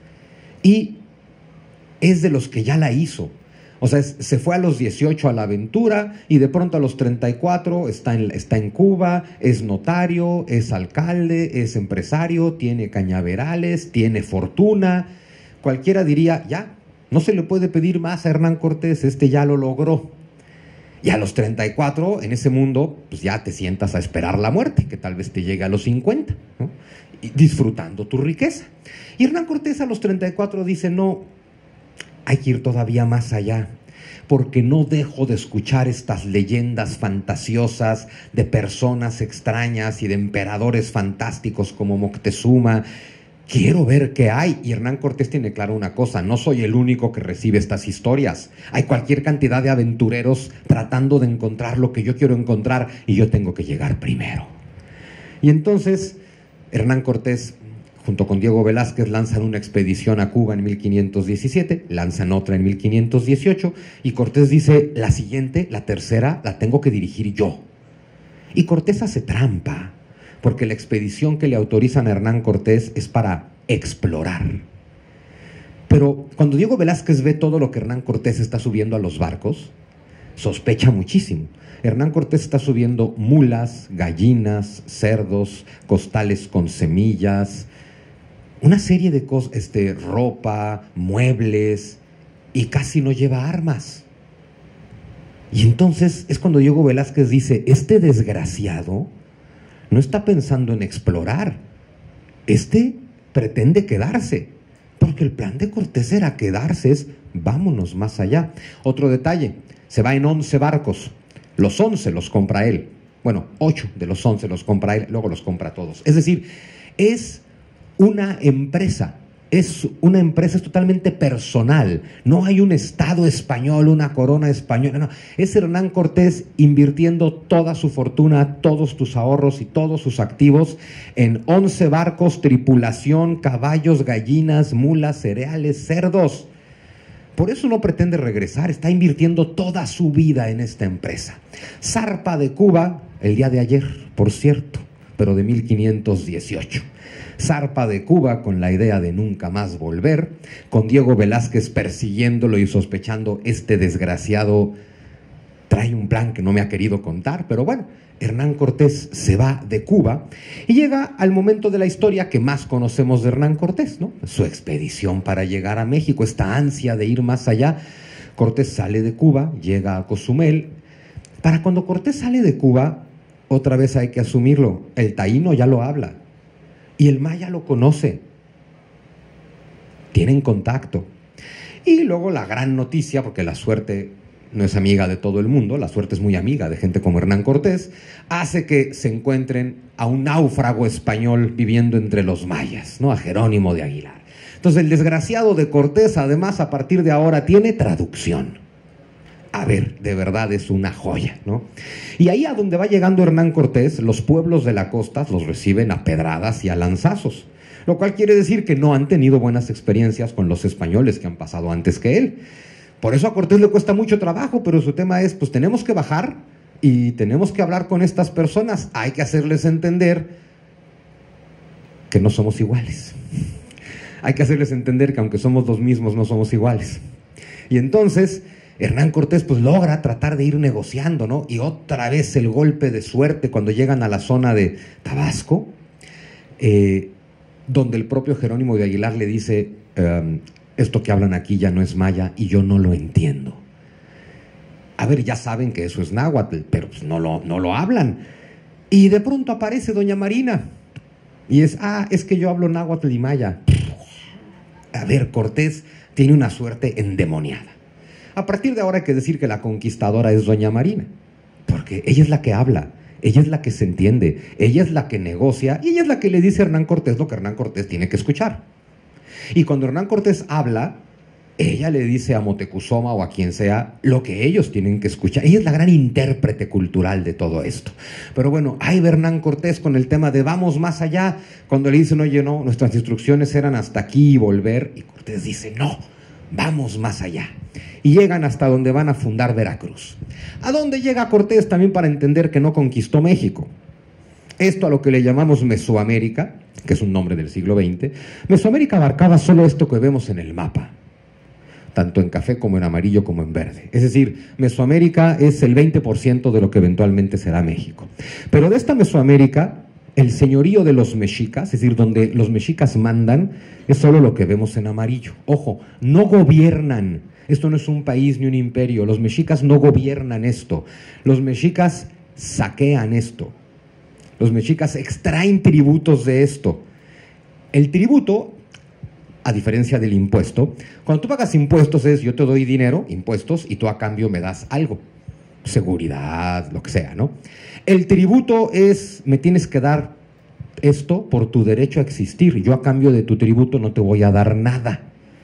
y es de los que ya la hizo. O sea, es, se fue a los dieciocho a la aventura y de pronto a los treinta y cuatro está en, está en Cuba, es notario, es alcalde, es empresario, tiene cañaverales, tiene fortuna. Cualquiera diría, ya, no se le puede pedir más a Hernán Cortés, este ya lo logró. Y a los treinta y cuatro, en ese mundo, pues ya te sientas a esperar la muerte, que tal vez te llegue a los cincuenta, ¿no? Y disfrutando tu riqueza. Y Hernán Cortés a los treinta y cuatro dice, no, hay que ir todavía más allá, porque no dejo de escuchar estas leyendas fantasiosas de personas extrañas y de emperadores fantásticos como Moctezuma. Quiero ver qué hay. Y Hernán Cortés tiene claro una cosa, no soy el único que recibe estas historias. Hay cualquier cantidad de aventureros tratando de encontrar lo que yo quiero encontrar y yo tengo que llegar primero. Y entonces Hernán Cortés, junto con Diego Velázquez, lanzan una expedición a Cuba en mil quinientos diecisiete, lanzan otra en mil quinientos dieciocho, y Cortés dice, la siguiente, la tercera, la tengo que dirigir yo. Y Cortés hace trampa, porque la expedición que le autorizan a Hernán Cortés es para explorar. Pero cuando Diego Velázquez ve todo lo que Hernán Cortés está subiendo a los barcos, sospecha muchísimo. Hernán Cortés está subiendo mulas, gallinas, cerdos, costales con semillas, una serie de cosas, este, ropa, muebles, y casi no lleva armas. Y entonces es cuando Diego Velázquez dice, este desgraciado no está pensando en explorar, este pretende quedarse, porque el plan de Cortés era quedarse, es vámonos más allá. Otro detalle, se va en once barcos, los once los compra él, bueno, ocho de los once los compra él, luego los compra todos. Es decir, es una empresa, es una empresa, es totalmente personal, no hay un Estado español, una corona española, no, es Hernán Cortés invirtiendo toda su fortuna, todos tus ahorros y todos sus activos en once barcos, tripulación, caballos, gallinas, mulas, cereales, cerdos. Por eso no pretende regresar, está invirtiendo toda su vida en esta empresa. Zarpa de Cuba el día de ayer, por cierto, pero de mil quinientos dieciocho. Zarpa de Cuba con la idea de nunca más volver, con Diego Velázquez persiguiéndolo y sospechando, este desgraciado trae un plan que no me ha querido contar, pero bueno, Hernán Cortés se va de Cuba y llega al momento de la historia que más conocemos de Hernán Cortés, ¿no? Su expedición para llegar a México, esta ansia de ir más allá. Cortés sale de Cuba, llega a Cozumel. Para cuando Cortés sale de Cuba, otra vez hay que asumirlo, el taíno ya lo habla y el maya lo conoce, tienen contacto. Y luego la gran noticia, porque la suerte no es amiga de todo el mundo, la suerte es muy amiga de gente como Hernán Cortés, hace que se encuentren a un náufrago español viviendo entre los mayas, ¿no? A Jerónimo de Aguilar. Entonces el desgraciado de Cortés, además, a partir de ahora tiene traducción. A ver, de verdad es una joya, ¿no? Y ahí a donde va llegando Hernán Cortés, los pueblos de la costa los reciben a pedradas y a lanzazos, lo cual quiere decir que no han tenido buenas experiencias con los españoles que han pasado antes que él. Por eso a Cortés le cuesta mucho trabajo, pero su tema es, pues tenemos que bajar y tenemos que hablar con estas personas. Hay que hacerles entender que no somos iguales. Hay que hacerles entender que aunque somos los mismos, no somos iguales. Y entonces Hernán Cortés pues logra tratar de ir negociando, ¿no? Y otra vez el golpe de suerte cuando llegan a la zona de Tabasco, eh, donde el propio Jerónimo de Aguilar le dice... Um, esto que hablan aquí ya no es maya y yo no lo entiendo. A ver, ya saben que eso es náhuatl, pero pues no lo, no lo hablan. Y de pronto aparece doña Marina y es, ah, es que yo hablo náhuatl y maya. A ver, Cortés tiene una suerte endemoniada. A partir de ahora hay que decir que la conquistadora es doña Marina, porque ella es la que habla, ella es la que se entiende, ella es la que negocia y ella es la que le dice a Hernán Cortés lo que Hernán Cortés tiene que escuchar. Y cuando Hernán Cortés habla, ella le dice a Moctezuma o a quien sea lo que ellos tienen que escuchar. Ella es la gran intérprete cultural de todo esto. Pero bueno, ahí va Hernán Cortés con el tema de vamos más allá. Cuando le dicen, oye, no, nuestras instrucciones eran hasta aquí y volver. Y Cortés dice, no, vamos más allá. Y llegan hasta donde van a fundar Veracruz. ¿A dónde llega Cortés? También para entender que no conquistó México. Esto a lo que le llamamos Mesoamérica, que es un nombre del siglo veinte. Mesoamérica abarcaba solo esto que vemos en el mapa, tanto en café como en amarillo como en verde. Es decir, Mesoamérica es el veinte por ciento de lo que eventualmente será México. Pero de esta Mesoamérica, el señorío de los mexicas, es decir, donde los mexicas mandan, es solo lo que vemos en amarillo. Ojo, no gobiernan. Esto no es un país ni un imperio. Los mexicas no gobiernan esto. Los mexicas saquean esto. Los mexicas extraen tributos de esto. El tributo, a diferencia del impuesto, cuando tú pagas impuestos es yo te doy dinero, impuestos, y tú a cambio me das algo, seguridad, lo que sea, ¿no? El tributo es, me tienes que dar esto por tu derecho a existir, yo a cambio de tu tributo no te voy a dar nada.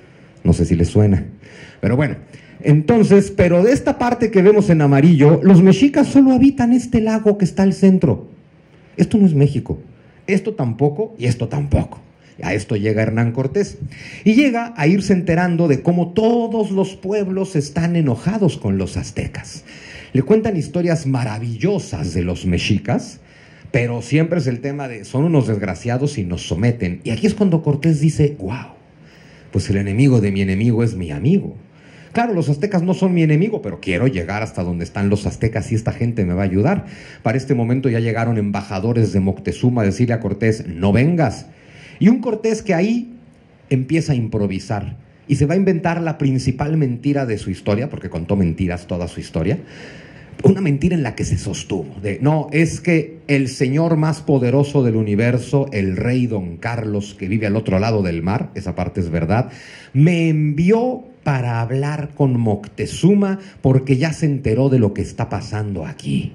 No sé si les suena, pero bueno, entonces, pero de esta parte que vemos en amarillo, los mexicas solo habitan este lago que está al centro. Esto no es México, esto tampoco y esto tampoco. A esto llega Hernán Cortés y llega a irse enterando de cómo todos los pueblos están enojados con los aztecas. Le cuentan historias maravillosas de los mexicas, pero siempre es el tema de son unos desgraciados y nos someten. Y aquí es cuando Cortés dice, wow, pues el enemigo de mi enemigo es mi amigo. Claro, los aztecas no son mi enemigo, pero quiero llegar hasta donde están los aztecas y esta gente me va a ayudar. Para este momento ya llegaron embajadores de Moctezuma a decirle a Cortés, no vengas. Y un Cortés que ahí empieza a improvisar y se va a inventar la principal mentira de su historia, porque contó mentiras toda su historia, una mentira en la que se sostuvo, de no, es que el señor más poderoso del universo, el rey Don Carlos, que vive al otro lado del mar, esa parte es verdad, me envió para hablar con Moctezuma porque ya se enteró de lo que está pasando aquí.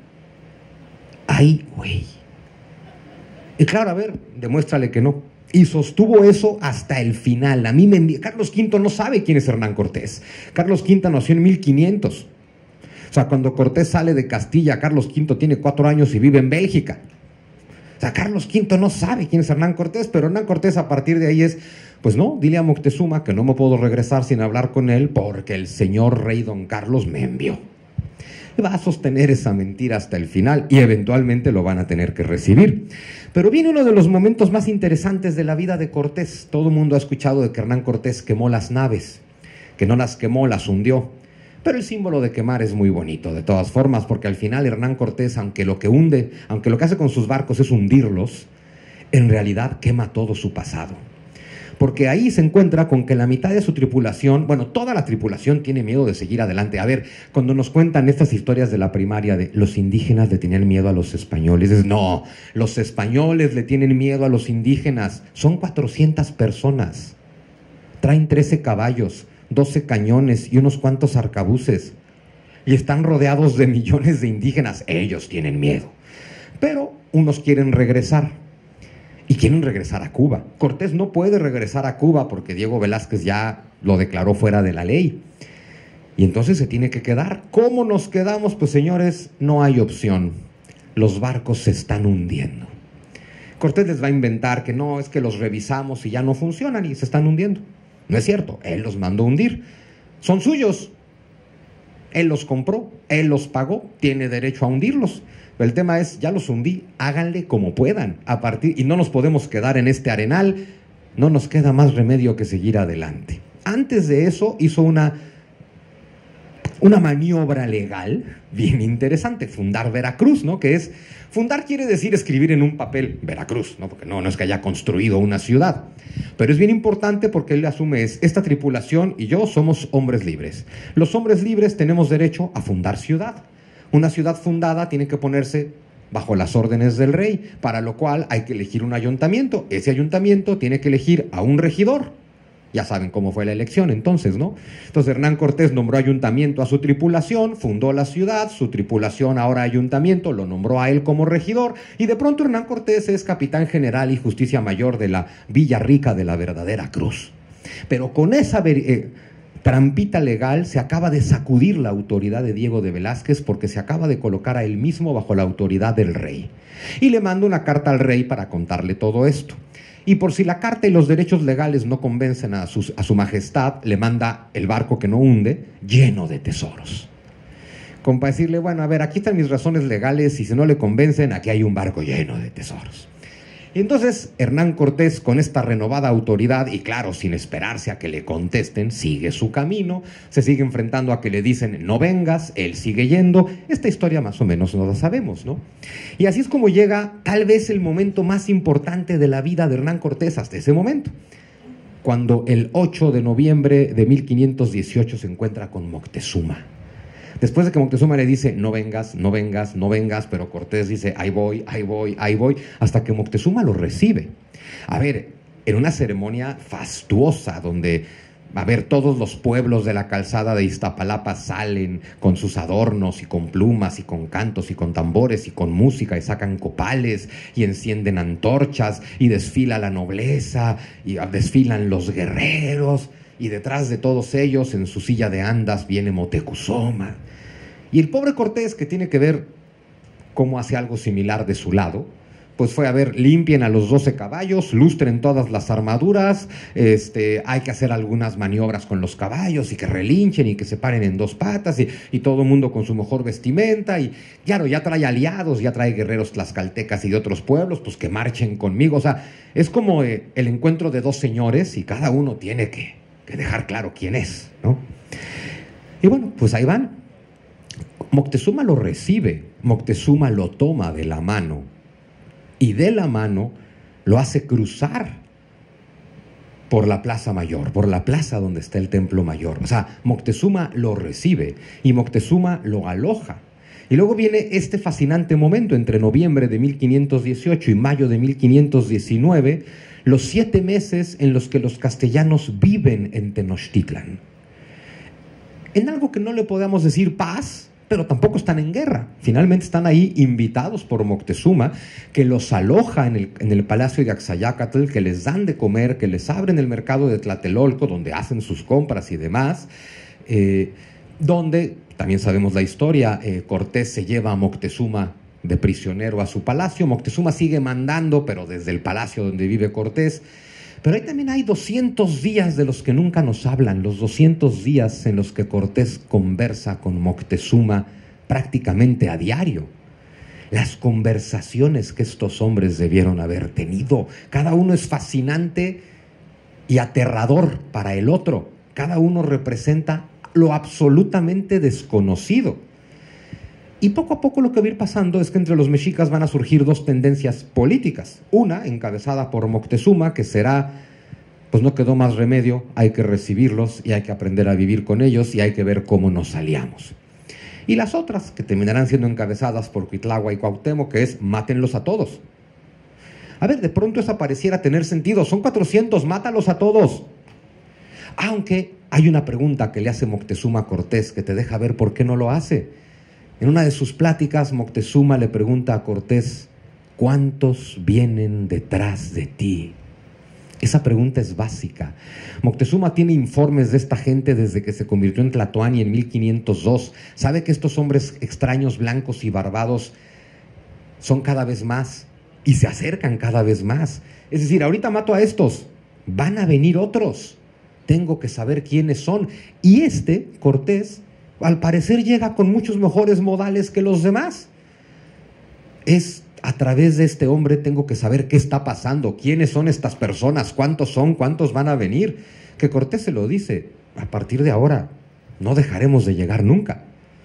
Ay, güey. Y claro, a ver, demuéstrale que no. Y sostuvo eso hasta el final. A mí me envió. Carlos quinto no sabe quién es Hernán Cortés. Carlos quinto nació en mil quinientos. O sea, cuando Cortés sale de Castilla, Carlos quinto tiene cuatro años y vive en Bélgica. O sea, Carlos quinto no sabe quién es Hernán Cortés, pero Hernán Cortés a partir de ahí es, pues no, dile a Moctezuma que no me puedo regresar sin hablar con él porque el señor rey Don Carlos me envió. Va a sostener esa mentira hasta el final y eventualmente lo van a tener que recibir. Pero viene uno de los momentos más interesantes de la vida de Cortés. Todo el mundo ha escuchado de que Hernán Cortés quemó las naves, que no las quemó, las hundió. Pero el símbolo de quemar es muy bonito, de todas formas, porque al final Hernán Cortés, aunque lo que hunde, aunque lo que hace con sus barcos es hundirlos, en realidad quema todo su pasado. Porque ahí se encuentra con que la mitad de su tripulación, bueno, toda la tripulación tiene miedo de seguir adelante. A ver, cuando nos cuentan estas historias de la primaria de los indígenas le tenían miedo a los españoles, es no, los españoles le tienen miedo a los indígenas. Son cuatrocientas personas, traen trece caballos, doce cañones y unos cuantos arcabuces, y están rodeados de millones de indígenas. Ellos tienen miedo, pero unos quieren regresar. Y quieren regresar a Cuba. Cortés no puede regresar a Cuba porque Diego Velázquez ya lo declaró fuera de la ley. Y entonces se tiene que quedar. ¿Cómo nos quedamos? Pues señores, no hay opción. Los barcos se están hundiendo. Cortés les va a inventar que no, es que los revisamos y ya no funcionan y se están hundiendo. No es cierto, él los mandó a hundir. Son suyos. Él los compró, él los pagó, tiene derecho a hundirlos. El tema es, ya los hundí, háganle como puedan, a partir, y no nos podemos quedar en este arenal, no nos queda más remedio que seguir adelante. Antes de eso hizo una, una maniobra legal bien interesante, fundar Veracruz, ¿no? Que es, fundar quiere decir escribir en un papel Veracruz, ¿no? Porque no, no es que haya construido una ciudad, pero es bien importante porque él asume es, esta tripulación y yo somos hombres libres. Los hombres libres tenemos derecho a fundar ciudad. Una ciudad fundada tiene que ponerse bajo las órdenes del rey, para lo cual hay que elegir un ayuntamiento. Ese ayuntamiento tiene que elegir a un regidor. Ya saben cómo fue la elección entonces, ¿no? Entonces Hernán Cortés nombró ayuntamiento a su tripulación, fundó la ciudad, su tripulación ahora ayuntamiento, lo nombró a él como regidor, y de pronto Hernán Cortés es capitán general y justicia mayor de la Villa Rica de la verdadera Cruz. Pero con esa... Eh, trampita legal, se acaba de sacudir la autoridad de Diego de Velázquez porque se acaba de colocar a él mismo bajo la autoridad del rey. Y le manda una carta al rey para contarle todo esto. Y por si la carta y los derechos legales no convencen a su, a su majestad, le manda el barco que no hunde, lleno de tesoros. Como para decirle, bueno, a ver, aquí están mis razones legales y si no le convencen, aquí hay un barco lleno de tesoros. Y entonces Hernán Cortés, con esta renovada autoridad y claro, sin esperarse a que le contesten, sigue su camino, se sigue enfrentando a que le dicen no vengas, él sigue yendo. Esta historia más o menos no la sabemos, ¿no? Y así es como llega tal vez el momento más importante de la vida de Hernán Cortés hasta ese momento, cuando el ocho de noviembre de mil quinientos dieciocho se encuentra con Moctezuma. Después de que Moctezuma le dice, no vengas, no vengas, no vengas, pero Cortés dice, ahí voy, ahí voy, ahí voy, hasta que Moctezuma lo recibe. A ver, en una ceremonia fastuosa donde, a ver, todos los pueblos de la calzada de Iztapalapa salen con sus adornos y con plumas y con cantos y con tambores y con música y sacan copales y encienden antorchas y desfila la nobleza y desfilan los guerreros. Y detrás de todos ellos, en su silla de andas, viene Motecuzoma. Y el pobre Cortés, que tiene que ver cómo hace algo similar de su lado, pues fue a ver, limpien a los doce caballos, lustren todas las armaduras, este, hay que hacer algunas maniobras con los caballos y que relinchen y que se paren en dos patas y, y todo el mundo con su mejor vestimenta. Y claro, ya trae aliados, ya trae guerreros tlaxcaltecas y de otros pueblos, pues que marchen conmigo. O sea, es como eh, el encuentro de dos señores y cada uno tiene que... que dejar claro quién es, ¿no? Y bueno, pues ahí van. Moctezuma lo recibe, Moctezuma lo toma de la mano y de la mano lo hace cruzar por la Plaza Mayor, por la plaza donde está el Templo Mayor. O sea, Moctezuma lo recibe y Moctezuma lo aloja. Y luego viene este fascinante momento entre noviembre de mil quinientos dieciocho y mayo de mil quinientos diecinueve, los siete meses en los que los castellanos viven en Tenochtitlan. En algo que no le podamos decir paz, pero tampoco están en guerra. Finalmente están ahí invitados por Moctezuma, que los aloja en el, en el palacio de Axayácatl, que les dan de comer, que les abren el mercado de Tlatelolco, donde hacen sus compras y demás, eh, donde, también sabemos la historia, eh, Cortés se lleva a Moctezuma de prisionero a su palacio. Moctezuma sigue mandando, pero desde el palacio donde vive Cortés. Pero ahí también hay doscientos días de los que nunca nos hablan, los doscientos días en los que Cortés conversa con Moctezuma prácticamente a diario. Las conversaciones que estos hombres debieron haber tenido, cada uno es fascinante y aterrador para el otro. Cada uno representa lo absolutamente desconocido. Y poco a poco lo que va a ir pasando es que entre los mexicas van a surgir dos tendencias políticas. Una, encabezada por Moctezuma, que será, pues no quedó más remedio, hay que recibirlos y hay que aprender a vivir con ellos y hay que ver cómo nos aliamos. Y las otras, que terminarán siendo encabezadas por Cuitlahua y Cuauhtémoc, que es mátenlos a todos. A ver, de pronto esa pareciera tener sentido. Son cuatrocientos, mátalos a todos. Aunque hay una pregunta que le hace Moctezuma a Cortés que te deja ver por qué no lo hace. En una de sus pláticas, Moctezuma le pregunta a Cortés, ¿cuántos vienen detrás de ti? Esa pregunta es básica. Moctezuma tiene informes de esta gente desde que se convirtió en Tlatoani en mil quinientos dos. Sabe que estos hombres extraños, blancos y barbados son cada vez más y se acercan cada vez más. Es decir, ahorita mato a estos, van a venir otros. Tengo que saber quiénes son. Y este, Cortés, al parecer llega con muchos mejores modales que los demás. Es a través de este hombre tengo que saber qué está pasando, quiénes son estas personas, cuántos son, cuántos van a venir. Que Cortés se lo dice, a partir de ahora no dejaremos de llegar nunca.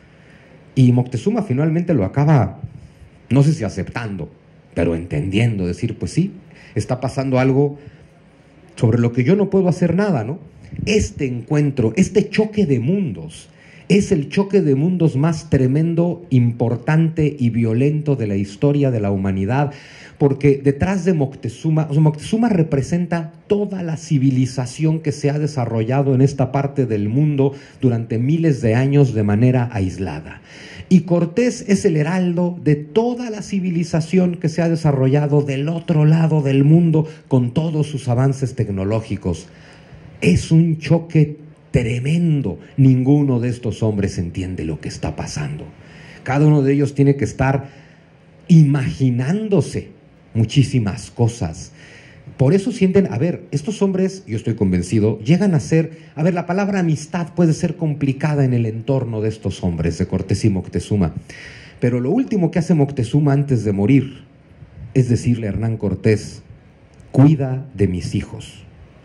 Y Moctezuma finalmente lo acaba, no sé si aceptando, pero entendiendo, decir, pues sí, está pasando algo sobre lo que yo no puedo hacer nada, ¿no? Este encuentro, este choque de mundos, es el choque de mundos más tremendo, importante y violento de la historia de la humanidad, porque detrás de Moctezuma, o sea, Moctezuma representa toda la civilización que se ha desarrollado en esta parte del mundo durante miles de años de manera aislada. Y Cortés es el heraldo de toda la civilización que se ha desarrollado del otro lado del mundo con todos sus avances tecnológicos. Es un choque tremendo. Ninguno de estos hombres entiende lo que está pasando. Cada uno de ellos tiene que estar imaginándose muchísimas cosas. Por eso sienten, a ver, estos hombres, yo estoy convencido, llegan a ser, a ver, la palabra amistad puede ser complicada en el entorno de estos hombres, de Cortés y Moctezuma. Pero lo último que hace Moctezuma antes de morir es decirle a Hernán Cortés: cuida de mis hijos.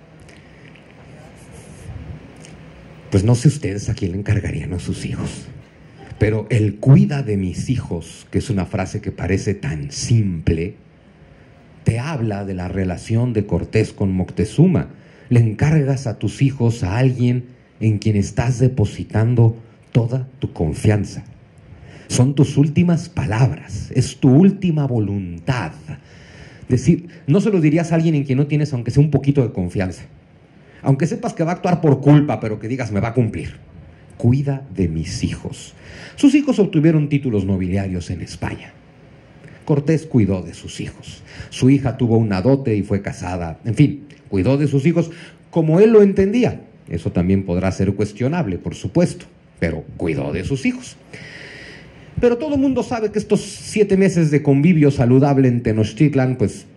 Pues no sé ustedes a quién le encargarían a sus hijos, pero el cuida de mis hijos, que es una frase que parece tan simple, te habla de la relación de Cortés con Moctezuma. Le encargas a tus hijos a alguien en quien estás depositando toda tu confianza. Son tus últimas palabras, es tu última voluntad. Decir, no se lo dirías a alguien en quien no tienes aunque sea un poquito de confianza. Aunque sepas que va a actuar por culpa, pero que digas, me va a cumplir. Cuida de mis hijos. Sus hijos obtuvieron títulos nobiliarios en España. Cortés cuidó de sus hijos. Su hija tuvo una dote y fue casada. En fin, cuidó de sus hijos como él lo entendía. Eso también podrá ser cuestionable, por supuesto, pero cuidó de sus hijos. Pero todo el mundo sabe que estos siete meses de convivio saludable en Tenochtitlan, pues,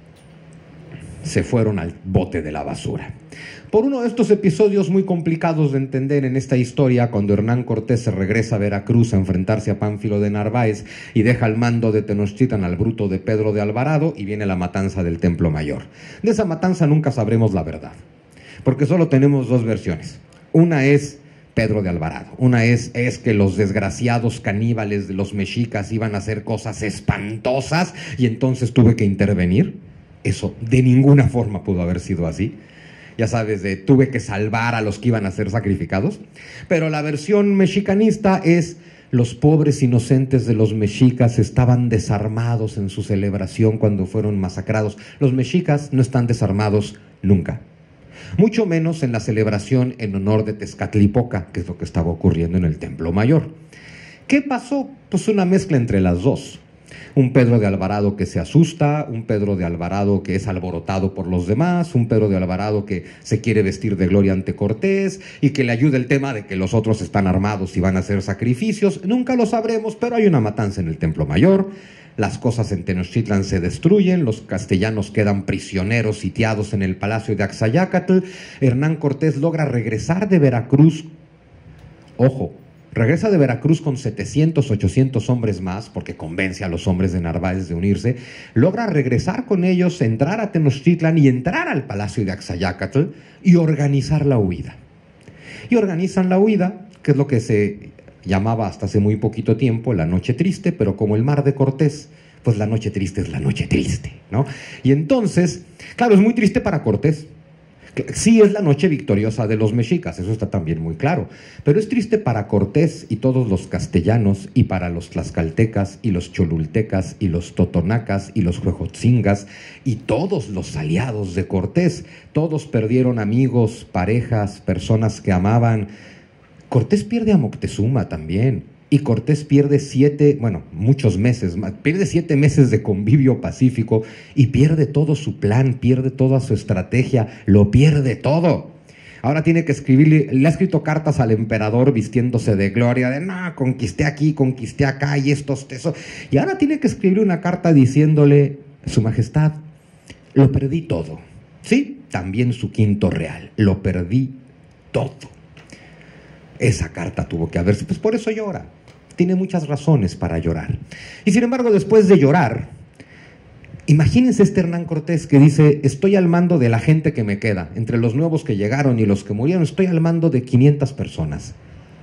se fueron al bote de la basura. Por uno de estos episodios muy complicados de entender en esta historia, cuando Hernán Cortés se regresa a Veracruz a enfrentarse a Pánfilo de Narváez y deja al mando de Tenochtitlan al bruto de Pedro de Alvarado, y viene la matanza del Templo Mayor. De esa matanza nunca sabremos la verdad, porque solo tenemos dos versiones. Una es Pedro de Alvarado, una es, es que los desgraciados caníbales de los mexicas iban a hacer cosas espantosas y entonces tuve que intervenir. Eso de ninguna forma pudo haber sido así. Ya sabes, de tuve que salvar a los que iban a ser sacrificados. Pero la versión mexicanista es: los pobres inocentes de los mexicas estaban desarmados en su celebración cuando fueron masacrados. Los mexicas no están desarmados nunca, mucho menos en la celebración en honor de Tezcatlipoca, que es lo que estaba ocurriendo en el Templo Mayor. ¿Qué pasó? Pues una mezcla entre las dos. Un Pedro de Alvarado que se asusta, un Pedro de Alvarado que es alborotado por los demás, un Pedro de Alvarado que se quiere vestir de gloria ante Cortés y que le ayuda el tema de que los otros están armados y van a hacer sacrificios. Nunca lo sabremos, pero hay una matanza en el Templo Mayor. Las cosas en Tenochtitlan se destruyen, los castellanos quedan prisioneros sitiados en el palacio de Axayácatl. Hernán Cortés logra regresar de Veracruz. Ojo, regresa de Veracruz con setecientos, ochocientos hombres más, porque convence a los hombres de Narváez de unirse. Logra regresar con ellos, entrar a Tenochtitlan y entrar al palacio de Axayácatl y organizar la huida. Y organizan la huida, que es lo que se llamaba hasta hace muy poquito tiempo la Noche Triste, pero como el mar de Cortés, pues la Noche Triste es la Noche Triste, ¿no? Y entonces, claro, es muy triste para Cortés. Sí es la noche victoriosa de los mexicas, eso está también muy claro, pero es triste para Cortés y todos los castellanos, y para los tlaxcaltecas y los cholultecas y los totonacas y los huejotzingas y todos los aliados de Cortés. Todos perdieron amigos, parejas, personas que amaban. Cortés pierde a Moctezuma también. Y Cortés pierde siete, bueno, muchos meses, pierde siete meses de convivio pacífico y pierde todo su plan, pierde toda su estrategia, lo pierde todo. Ahora tiene que escribirle, le ha escrito cartas al emperador vistiéndose de gloria, de no, conquisté aquí, conquisté acá y estos tesos. Y ahora tiene que escribirle una carta diciéndole: Su Majestad, lo perdí todo. Sí, también su quinto real, lo perdí todo. Esa carta tuvo que haberse, pues por eso llora. Tiene muchas razones para llorar. Y sin embargo, después de llorar, imagínense este Hernán Cortés que dice: estoy al mando de la gente que me queda, entre los nuevos que llegaron y los que murieron, estoy al mando de quinientas personas.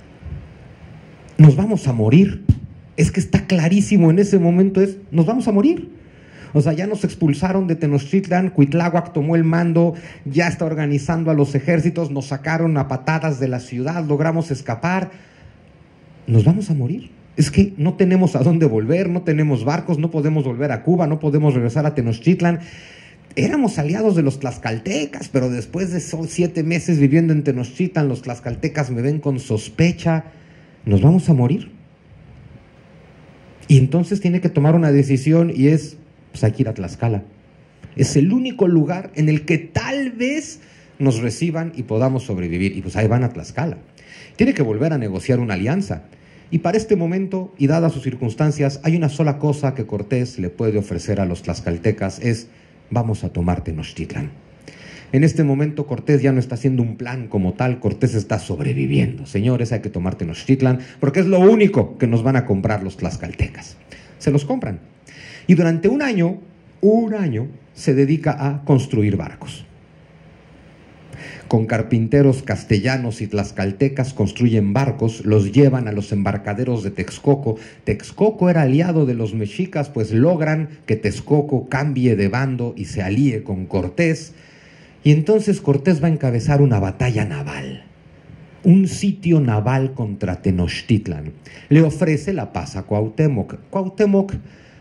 Nos vamos a morir. Es que está clarísimo en ese momento, es, nos vamos a morir. O sea, ya nos expulsaron de Tenochtitlan, Cuitláhuac tomó el mando, ya está organizando a los ejércitos, nos sacaron a patadas de la ciudad, logramos escapar. Nos vamos a morir. Es que no tenemos a dónde volver, no tenemos barcos, no podemos volver a Cuba, no podemos regresar a Tenochtitlan. Éramos aliados de los tlaxcaltecas, pero después de esos siete meses viviendo en Tenochtitlan, los tlaxcaltecas me ven con sospecha. Nos vamos a morir. Y entonces tiene que tomar una decisión y es, pues hay que ir a Tlaxcala. Es el único lugar en el que tal vez nos reciban y podamos sobrevivir. Y pues ahí van a Tlaxcala. Tiene que volver a negociar una alianza. Y para este momento, y dadas sus circunstancias, hay una sola cosa que Cortés le puede ofrecer a los tlaxcaltecas, es: vamos a tomar Tenochtitlan. En este momento Cortés ya no está haciendo un plan como tal, Cortés está sobreviviendo. Señores, hay que tomar Tenochtitlan porque es lo único que nos van a comprar los tlaxcaltecas. Se los compran. Y durante un año, un año, se dedica a construir barcos. Con carpinteros castellanos y tlaxcaltecas construyen barcos, los llevan a los embarcaderos de Texcoco. Texcoco era aliado de los mexicas, pues logran que Texcoco cambie de bando y se alíe con Cortés. Y entonces Cortés va a encabezar una batalla naval, un sitio naval contra Tenochtitlan. Le ofrece la paz a Cuauhtémoc. Cuauhtémoc,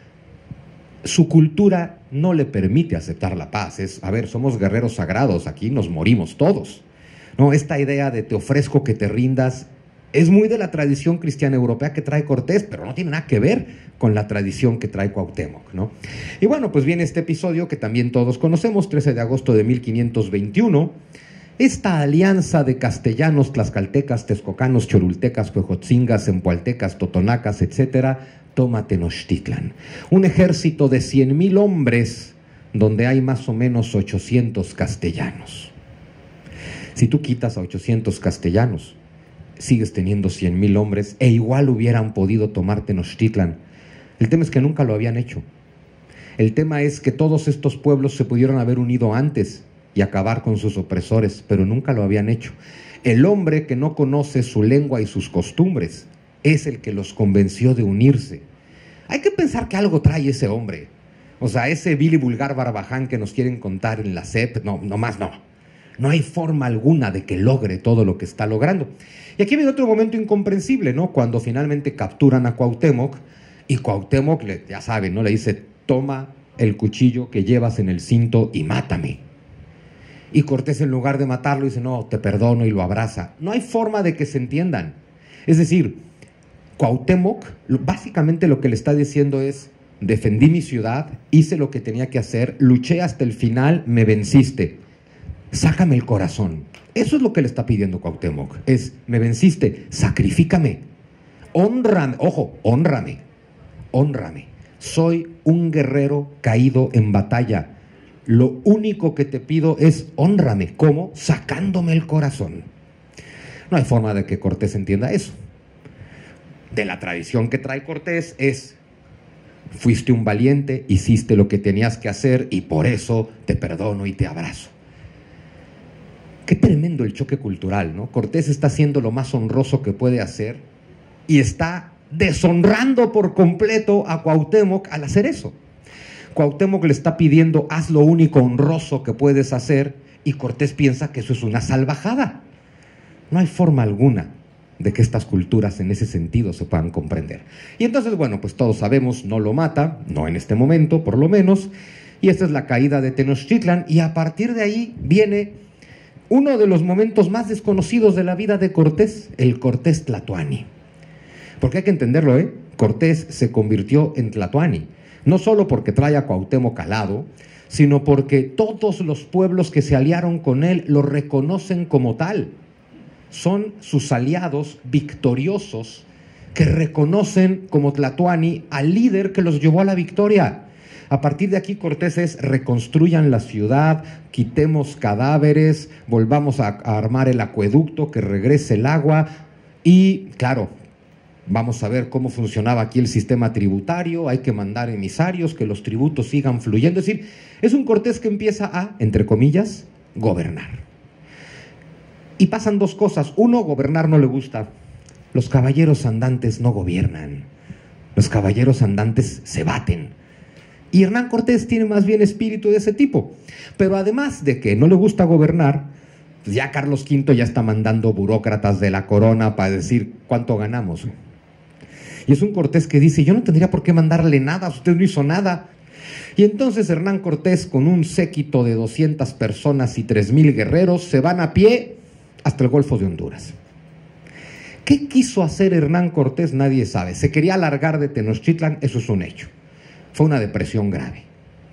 su cultura no le permite aceptar la paz. Es, a ver, somos guerreros sagrados, aquí nos morimos todos. No, esta idea de te ofrezco que te rindas es muy de la tradición cristiana europea que trae Cortés, pero no tiene nada que ver con la tradición que trae Cuauhtémoc, ¿no? Y bueno, pues viene este episodio que también todos conocemos, trece de agosto de mil quinientos veintiuno, esta alianza de castellanos, tlaxcaltecas, texcocanos, cholultecas, huejotzingas, empualtecas, totonacas, etcétera, toma Tenochtitlan. Un ejército de cien mil hombres donde hay más o menos ochocientos castellanos. Si tú quitas a ochocientos castellanos, sigues teniendo cien mil hombres e igual hubieran podido tomar Tenochtitlan. El tema es que nunca lo habían hecho. El tema es que todos estos pueblos se pudieron haber unido antes y acabar con sus opresores, pero nunca lo habían hecho. El hombre que no conoce su lengua y sus costumbres es el que los convenció de unirse. Hay que pensar que algo trae ese hombre. O sea, ese vil y vulgar Barbaján que nos quieren contar en la S E P, no, nomás no. No hay forma alguna de que logre todo lo que está logrando. Y aquí viene otro momento incomprensible, ¿no? Cuando finalmente capturan a Cuauhtémoc y Cuauhtémoc, le, ya saben, ¿no? Le dice: toma el cuchillo que llevas en el cinto y mátame. Y Cortés, en lugar de matarlo, dice: no, te perdono, y lo abraza. No hay forma de que se entiendan. Es decir, Cuauhtémoc básicamente lo que le está diciendo es: defendí mi ciudad, hice lo que tenía que hacer, luché hasta el final, me venciste. Sácame el corazón. Eso es lo que le está pidiendo Cuauhtémoc. Es: me venciste, sacrifícame, hónrame, ojo, hónrame, hónrame. Soy un guerrero caído en batalla. Lo único que te pido es hónrame. ¿Cómo? Sacándome el corazón. No hay forma de que Cortés entienda eso. De la tradición que trae Cortés es: fuiste un valiente, hiciste lo que tenías que hacer y por eso te perdono y te abrazo. Qué tremendo el choque cultural, ¿no? Cortés está haciendo lo más honroso que puede hacer y está deshonrando por completo a Cuauhtémoc al hacer eso. Cuauhtémoc le está pidiendo: haz lo único honroso que puedes hacer, y Cortés piensa que eso es una salvajada. No hay forma alguna de que estas culturas en ese sentido se puedan comprender. Y entonces, bueno, pues todos sabemos, no lo mata, no en este momento por lo menos, y esta es la caída de Tenochtitlan, y a partir de ahí viene uno de los momentos más desconocidos de la vida de Cortés, el Cortés tlatoani. Porque hay que entenderlo, ¿eh? Cortés se convirtió en tlatoani, no solo porque trae a Cuauhtémoc al lado, sino porque todos los pueblos que se aliaron con él lo reconocen como tal. Son sus aliados victoriosos que reconocen como tlatoani al líder que los llevó a la victoria. A partir de aquí, Cortés es: reconstruyan la ciudad, quitemos cadáveres, volvamos a, a armar el acueducto, que regrese el agua. Y claro, vamos a ver cómo funcionaba aquí el sistema tributario, hay que mandar emisarios, que los tributos sigan fluyendo. Es decir, es un Cortés que empieza a, entre comillas, gobernar. Y pasan dos cosas. Uno, gobernar no le gusta. Los caballeros andantes no gobiernan. Los caballeros andantes se baten. Y Hernán Cortés tiene más bien espíritu de ese tipo. Pero además de que no le gusta gobernar, pues ya Carlos quinto ya está mandando burócratas de la corona para decir cuánto ganamos. Y es un Cortés que dice: yo no tendría por qué mandarle nada, usted no hizo nada. Y entonces Hernán Cortés, con un séquito de doscientas personas y tres mil guerreros, se van a pie hasta el Golfo de Honduras. ¿Qué quiso hacer Hernán Cortés? Nadie sabe. Se quería alargar de Tenochtitlan, eso es un hecho. Fue una depresión grave.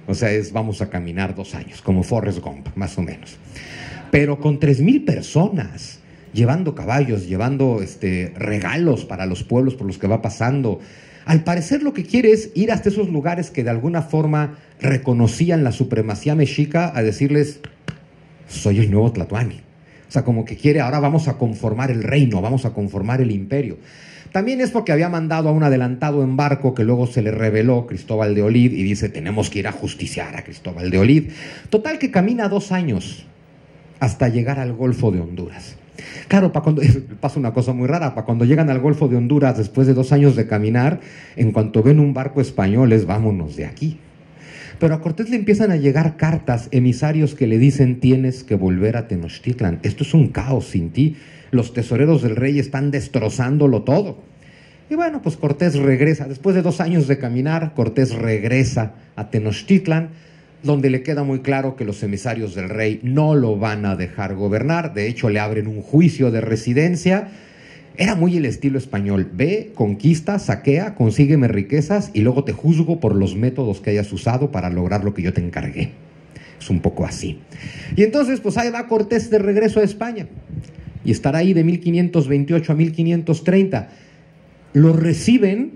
O sea, es vamos a caminar dos años, como Forrest Gump, más o menos. Pero con tres mil personas, llevando caballos, llevando este, regalos para los pueblos por los que va pasando. Al parecer lo que quiere es ir hasta esos lugares que de alguna forma reconocían la supremacía mexica a decirles, soy el nuevo Tlatoani. O sea, como que quiere, ahora vamos a conformar el reino, vamos a conformar el imperio. También es porque había mandado a un adelantado en barco que luego se le reveló, Cristóbal de Olid, y dice, tenemos que ir a justiciar a Cristóbal de Olid. Total que camina dos años hasta llegar al Golfo de Honduras. Claro, para cuando, pasa una cosa muy rara, para cuando llegan al Golfo de Honduras después de dos años de caminar, en cuanto ven un barco español es vámonos de aquí. Pero a Cortés le empiezan a llegar cartas, emisarios que le dicen tienes que volver a Tenochtitlan, esto es un caos sin ti, los tesoreros del rey están destrozándolo todo. Y bueno, pues Cortés regresa, después de dos años de caminar, Cortés regresa a Tenochtitlan, donde le queda muy claro que los emisarios del rey no lo van a dejar gobernar, de hecho le abren un juicio de residencia. Era muy el estilo español, ve, conquista, saquea, consígueme riquezas y luego te juzgo por los métodos que hayas usado para lograr lo que yo te encargué. Es un poco así. Y entonces pues ahí va Cortés de regreso a España y estará ahí de mil quinientos veintiocho a mil quinientos treinta. Lo reciben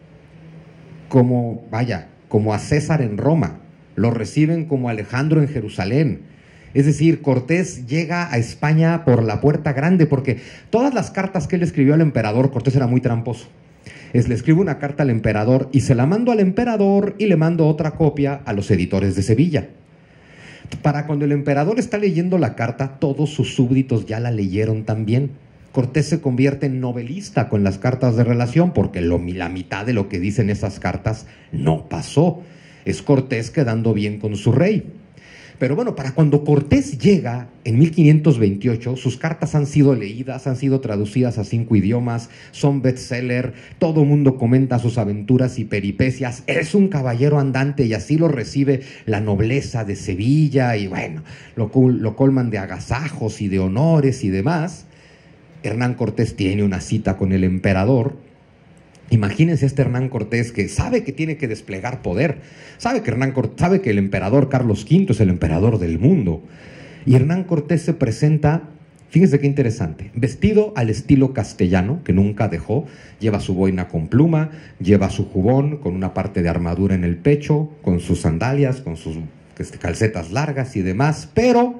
como, vaya, como a César en Roma, lo reciben como Alejandro en Jerusalén. Es decir, Cortés llega a España por la puerta grande, porque todas las cartas que él escribió al emperador, Cortés era muy tramposo. Es, le escribo una carta al emperador y se la mando al emperador y le mando otra copia a los editores de Sevilla. Para cuando el emperador está leyendo la carta, todos sus súbditos ya la leyeron también. Cortés se convierte en novelista con las cartas de relación, porque lo, la mitad de lo que dicen esas cartas no pasó. Es Cortés quedando bien con su rey. Pero bueno, para cuando Cortés llega en mil quinientos veintiocho, sus cartas han sido leídas, han sido traducidas a cinco idiomas, son bestseller, todo el mundo comenta sus aventuras y peripecias, es un caballero andante y así lo recibe la nobleza de Sevilla y bueno, lo, lo colman de agasajos y de honores y demás. Hernán Cortés tiene una cita con el emperador. Imagínense este Hernán Cortés que sabe que tiene que desplegar poder, sabe que, Hernán Cortés, sabe que el emperador Carlos quinto es el emperador del mundo. Y Hernán Cortés se presenta, fíjense qué interesante, vestido al estilo castellano, que nunca dejó, lleva su boina con pluma, lleva su jubón con una parte de armadura en el pecho, con sus sandalias, con sus este, calcetas largas y demás, pero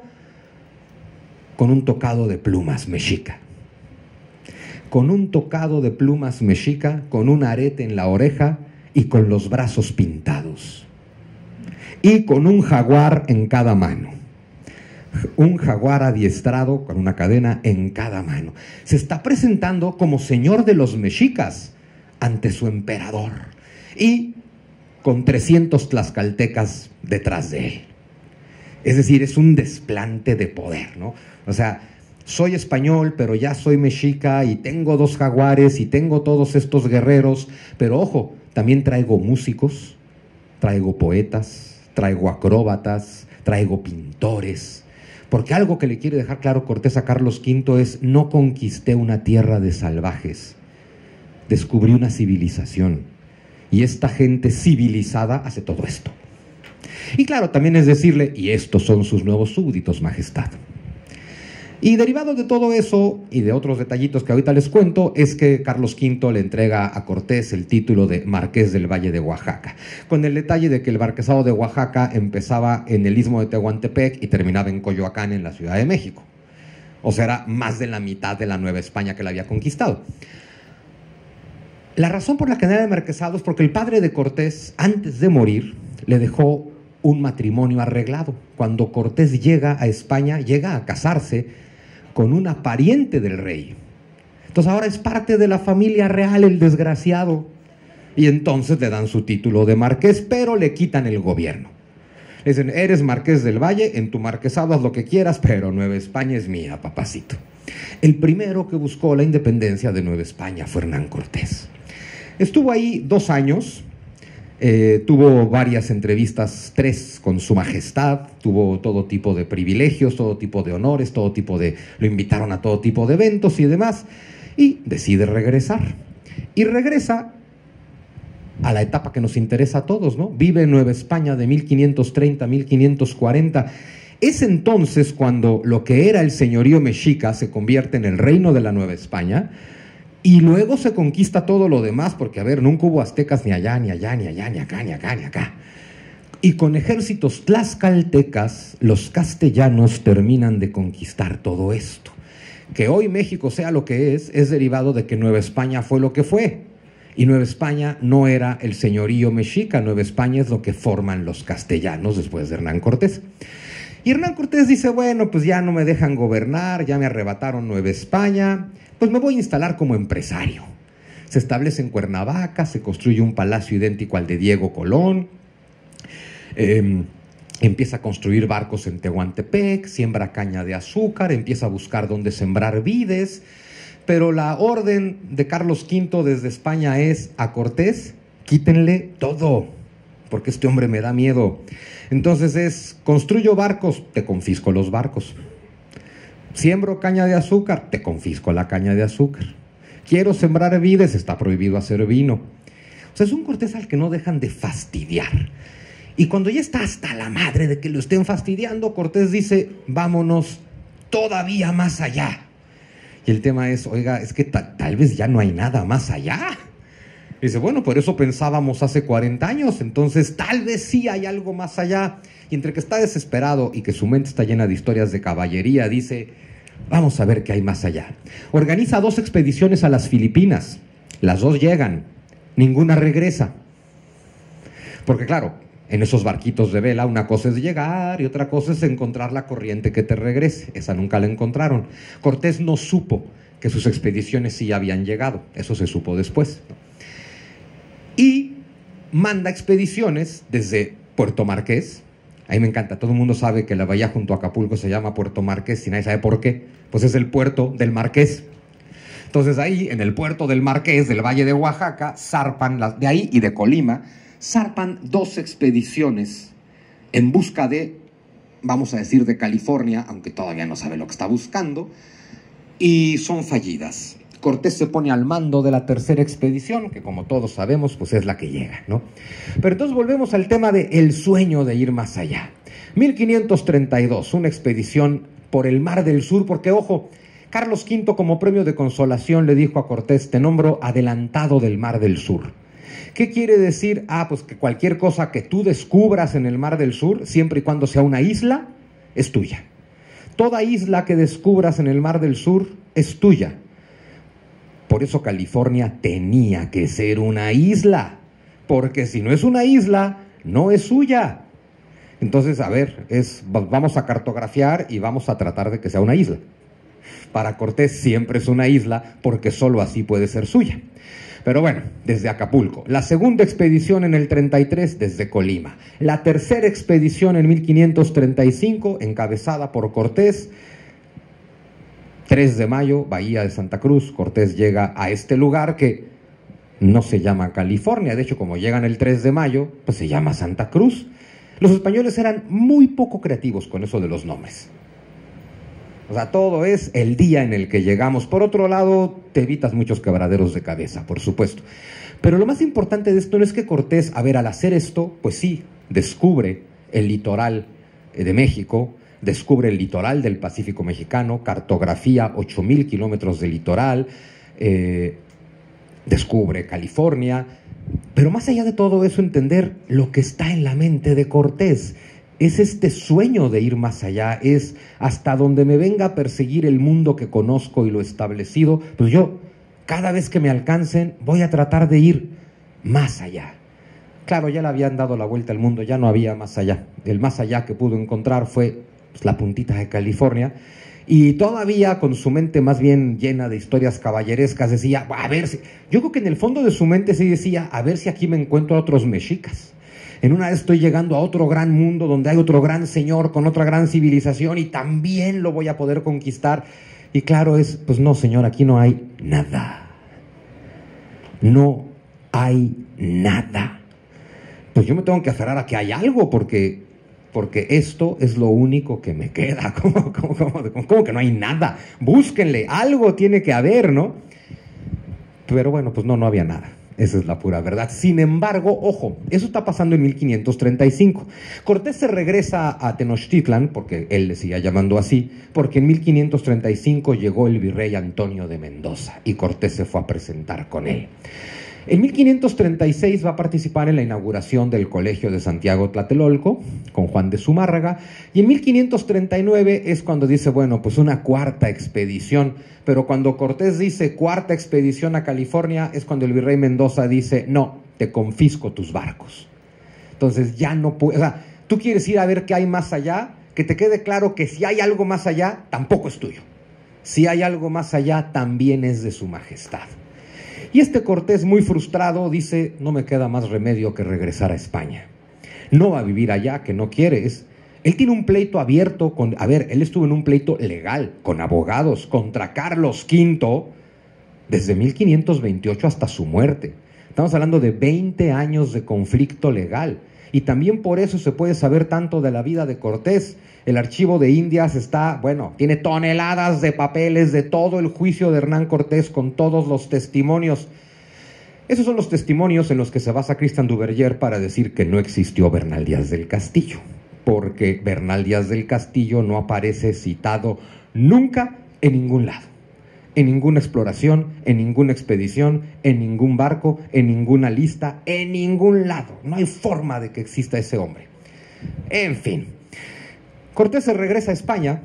con un tocado de plumas mexica. Con un tocado de plumas mexica, con un arete en la oreja y con los brazos pintados. Y con un jaguar en cada mano. Un jaguar adiestrado con una cadena en cada mano. Se está presentando como señor de los mexicas ante su emperador. Y con trescientos tlaxcaltecas detrás de él. Es decir, es un desplante de poder, ¿no? O sea, soy español, pero ya soy mexica y tengo dos jaguares y tengo todos estos guerreros, pero ojo, también traigo músicos, traigo poetas, traigo acróbatas, traigo pintores, porque algo que le quiere dejar claro Cortés a Carlos quinto es: no conquisté una tierra de salvajes, descubrí una civilización y esta gente civilizada hace todo esto. Y claro, también es decirle, y estos son sus nuevos súbditos, majestad. Y derivado de todo eso y de otros detallitos que ahorita les cuento, es que Carlos quinto le entrega a Cortés el título de Marqués del Valle de Oaxaca, con el detalle de que el marquesado de Oaxaca empezaba en el istmo de Tehuantepec y terminaba en Coyoacán, en la Ciudad de México. O sea, era más de la mitad de la Nueva España que la había conquistado. La razón por la que era de marquesado es porque el padre de Cortés, antes de morir, le dejó un matrimonio arreglado. Cuando Cortés llega a España, llega a casarse con una pariente del rey. Entonces ahora es parte de la familia real el desgraciado. Y entonces le dan su título de marqués, pero le quitan el gobierno. Le dicen, eres marqués del Valle, en tu marquesado haz lo que quieras, pero Nueva España es mía, papacito. El primero que buscó la independencia de Nueva España fue Hernán Cortés. Estuvo ahí dos años. Eh, tuvo varias entrevistas, tres con su majestad, tuvo todo tipo de privilegios, todo tipo de honores, todo tipo de... lo invitaron a todo tipo de eventos y demás, y decide regresar. Y regresa a la etapa que nos interesa a todos, ¿no? Vive en Nueva España de mil quinientos treinta a mil quinientos cuarenta. Es entonces cuando lo que era el señorío mexica se convierte en el reino de la Nueva España y luego se conquista todo lo demás, porque, a ver, nunca hubo aztecas ni allá, ni allá, ni allá, ni acá, ni acá, ni acá. Y con ejércitos tlaxcaltecas, los castellanos terminan de conquistar todo esto. Que hoy México sea lo que es, es derivado de que Nueva España fue lo que fue. Y Nueva España no era el señorío mexica, Nueva España es lo que forman los castellanos después de Hernán Cortés. Y Hernán Cortés dice, bueno, pues ya no me dejan gobernar, ya me arrebataron Nueva España, pues me voy a instalar como empresario. Se establece en Cuernavaca, se construye un palacio idéntico al de Diego Colón, eh, empieza a construir barcos en Tehuantepec, siembra caña de azúcar, empieza a buscar dónde sembrar vides. Pero la orden de Carlos quinto desde España es a Cortés, quítenle todo, porque este hombre me da miedo. Entonces es, construyo barcos, te confisco los barcos. Siembro caña de azúcar, te confisco la caña de azúcar. Quiero sembrar vides, está prohibido hacer vino. O sea, es un Cortés al que no dejan de fastidiar. Y cuando ya está hasta la madre de que lo estén fastidiando, Cortés dice, vámonos todavía más allá. Y el tema es, oiga, es que ta tal vez ya no hay nada más allá. Y dice, bueno, por eso pensábamos hace cuarenta años, entonces tal vez sí hay algo más allá. Y entre que está desesperado y que su mente está llena de historias de caballería, dice, vamos a ver qué hay más allá. Organiza dos expediciones a las Filipinas, las dos llegan, ninguna regresa. Porque claro, en esos barquitos de vela, una cosa es llegar y otra cosa es encontrar la corriente que te regrese. Esa nunca la encontraron. Cortés no supo que sus expediciones sí habían llegado. Eso se supo después, ¿no? Y manda expediciones desde Puerto Marqués. Ahí me encanta. Todo el mundo sabe que la bahía junto a Acapulco se llama Puerto Marqués y nadie sabe por qué. Pues es el puerto del Marqués. Entonces ahí, en el puerto del Marqués, del Valle de Oaxaca, zarpan las, de ahí y de Colima, zarpan dos expediciones en busca de, vamos a decir, de California, aunque todavía no sabe lo que está buscando, y son fallidas. Cortés se pone al mando de la tercera expedición, que como todos sabemos, pues es la que llega, ¿no? Pero entonces volvemos al tema de el sueño de ir más allá. mil quinientos treinta y dos, una expedición por el Mar del Sur, porque, ojo, Carlos quinto como premio de consolación le dijo a Cortés, te nombro adelantado del Mar del Sur. ¿Qué quiere decir? Ah, pues que cualquier cosa que tú descubras en el Mar del Sur, siempre y cuando sea una isla, es tuya. Toda isla que descubras en el Mar del Sur es tuya. Por eso California tenía que ser una isla, porque si no es una isla, no es suya. Entonces, a ver, es, vamos a cartografiar y vamos a tratar de que sea una isla. Para Cortés siempre es una isla, porque solo así puede ser suya. Pero bueno, desde Acapulco. La segunda expedición en el treinta y tres desde Colima. La tercera expedición en mil quinientos treinta y cinco, encabezada por Cortés. tres de mayo, Bahía de Santa Cruz. Cortés llega a este lugar que no se llama California. De hecho, como llegan el tres de mayo, pues se llama Santa Cruz. Los españoles eran muy poco creativos con eso de los nombres. O sea, todo es el día en el que llegamos. Por otro lado, te evitas muchos quebraderos de cabeza, por supuesto. Pero lo más importante de esto no es que Cortés, a ver, al hacer esto, pues sí, descubre el litoral de México, descubre el litoral del Pacífico mexicano, cartografía ocho mil kilómetros de litoral, eh, descubre California. Pero más allá de todo eso, entender lo que está en la mente de Cortés. Es este sueño de ir más allá, es hasta donde me venga a perseguir el mundo que conozco y lo establecido, pues yo, cada vez que me alcancen, voy a tratar de ir más allá. Claro, ya le habían dado la vuelta al mundo, ya no había más allá. El más allá que pudo encontrar fue pues, la puntita de California, y todavía con su mente más bien llena de historias caballerescas decía, a ver si... Yo creo que en el fondo de su mente sí decía, a ver si aquí me encuentro a otros mexicas. En una vez estoy llegando a otro gran mundo donde hay otro gran señor con otra gran civilización y también lo voy a poder conquistar. Y claro es, pues no señor, aquí no hay nada. No hay nada. Pues yo me tengo que aferrar a que hay algo porque, porque esto es lo único que me queda. ¿Cómo, cómo, cómo, cómo que no hay nada? Búsquenle, algo tiene que haber, ¿no? Pero bueno, pues no, no había nada. Esa es la pura verdad. Sin embargo, ojo, eso está pasando en mil quinientos treinta y cinco. Cortés se regresa a Tenochtitlan, porque él le seguía llamando así, porque en mil quinientos treinta y cinco llegó el virrey Antonio de Mendoza y Cortés se fue a presentar con él. En mil quinientos treinta y seis va a participar en la inauguración del Colegio de Santiago Tlatelolco con Juan de Zumárraga, y en mil quinientos treinta y nueve es cuando dice, bueno, pues una cuarta expedición, pero cuando Cortés dice cuarta expedición a California es cuando el virrey Mendoza dice, no, te confisco tus barcos. Entonces ya no puedes, o sea, tú quieres ir a ver qué hay más allá, que te quede claro que si hay algo más allá, tampoco es tuyo. Si hay algo más allá, también es de su majestad. Y este Cortés, muy frustrado, dice, no me queda más remedio que regresar a España. No va a vivir allá, que no quiere. Es, él tiene un pleito abierto, con, a ver, él estuvo en un pleito legal, con abogados, contra Carlos quinto, desde mil quinientos veintiocho hasta su muerte. Estamos hablando de veinte años de conflicto legal. Y también por eso se puede saber tanto de la vida de Cortés. El archivo de Indias está, bueno, tiene toneladas de papeles de todo el juicio de Hernán Cortés con todos los testimonios. Esos son los testimonios en los que se basa Christian Duverger para decir que no existió Bernal Díaz del Castillo, porque Bernal Díaz del Castillo no aparece citado nunca en ningún lado. En ninguna exploración, en ninguna expedición, en ningún barco, en ninguna lista, en ningún lado. No hay forma de que exista ese hombre. En fin, Cortés se regresa a España,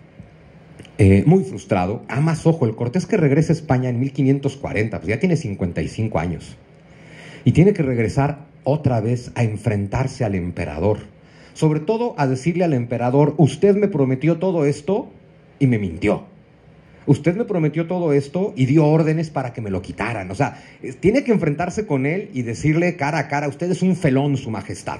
eh, muy frustrado. Ah, más ojo, el Cortés que regresa a España en mil quinientos cuarenta, pues ya tiene cincuenta y cinco años. Y tiene que regresar otra vez a enfrentarse al emperador. Sobre todo a decirle al emperador, usted me prometió todo esto y me mintió. Usted me prometió todo esto y dio órdenes para que me lo quitaran. O sea, tiene que enfrentarse con él y decirle cara a cara, usted es un felón, su majestad.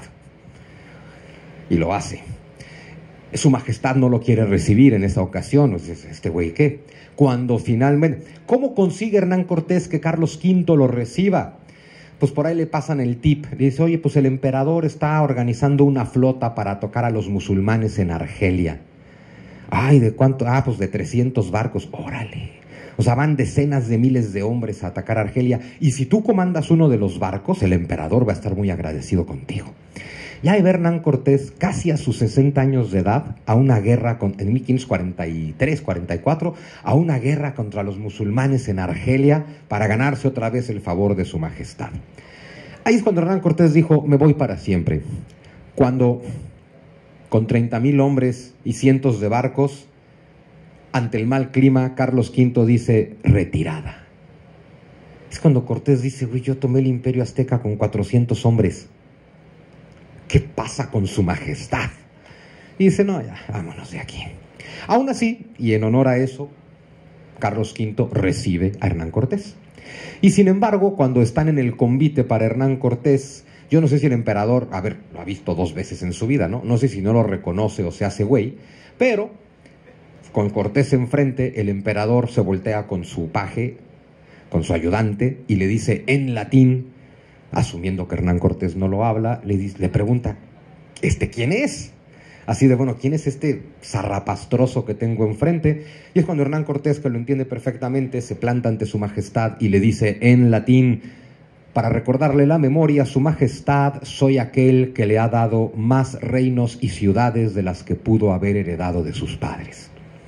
Y lo hace. Su majestad no lo quiere recibir en esa ocasión. Este güey, ¿qué? Cuando finalmente... ¿Cómo consigue Hernán Cortés que Carlos quinto lo reciba? Pues por ahí le pasan el tip. Dice, oye, pues el emperador está organizando una flota para tocar a los musulmanes en Argelia. Ay, ¿de cuánto? Ah, pues de trescientos barcos. Órale. O sea, van decenas de miles de hombres a atacar a Argelia. Y si tú comandas uno de los barcos, el emperador va a estar muy agradecido contigo. Ya iba Hernán Cortés, casi a sus sesenta años de edad, a una guerra, con, en mil quinientos cuarenta y tres, cuarenta y cuatro, a una guerra contra los musulmanes en Argelia para ganarse otra vez el favor de su majestad. Ahí es cuando Hernán Cortés dijo, me voy para siempre. Cuando... con treinta mil hombres y cientos de barcos, ante el mal clima, Carlos quinto dice, retirada. Es cuando Cortés dice, güey, yo tomé el imperio azteca con cuatrocientos hombres. ¿Qué pasa con su majestad? Y dice, no, ya, vámonos de aquí. Aún así, y en honor a eso, Carlos quinto recibe a Hernán Cortés. Y sin embargo, cuando están en el convite para Hernán Cortés, yo no sé si el emperador, a ver, lo ha visto dos veces en su vida, ¿no? No sé si no lo reconoce o se hace güey, pero con Cortés enfrente, el emperador se voltea con su paje, con su ayudante, y le dice en latín, asumiendo que Hernán Cortés no lo habla, le, dice, le pregunta, ¿este quién es? Así de, bueno, ¿quién es este zarrapastroso que tengo enfrente? Y es cuando Hernán Cortés, que lo entiende perfectamente, se planta ante su majestad y le dice en latín, para recordarle la memoria, su majestad, soy aquel que le ha dado más reinos y ciudades de las que pudo haber heredado de sus padres.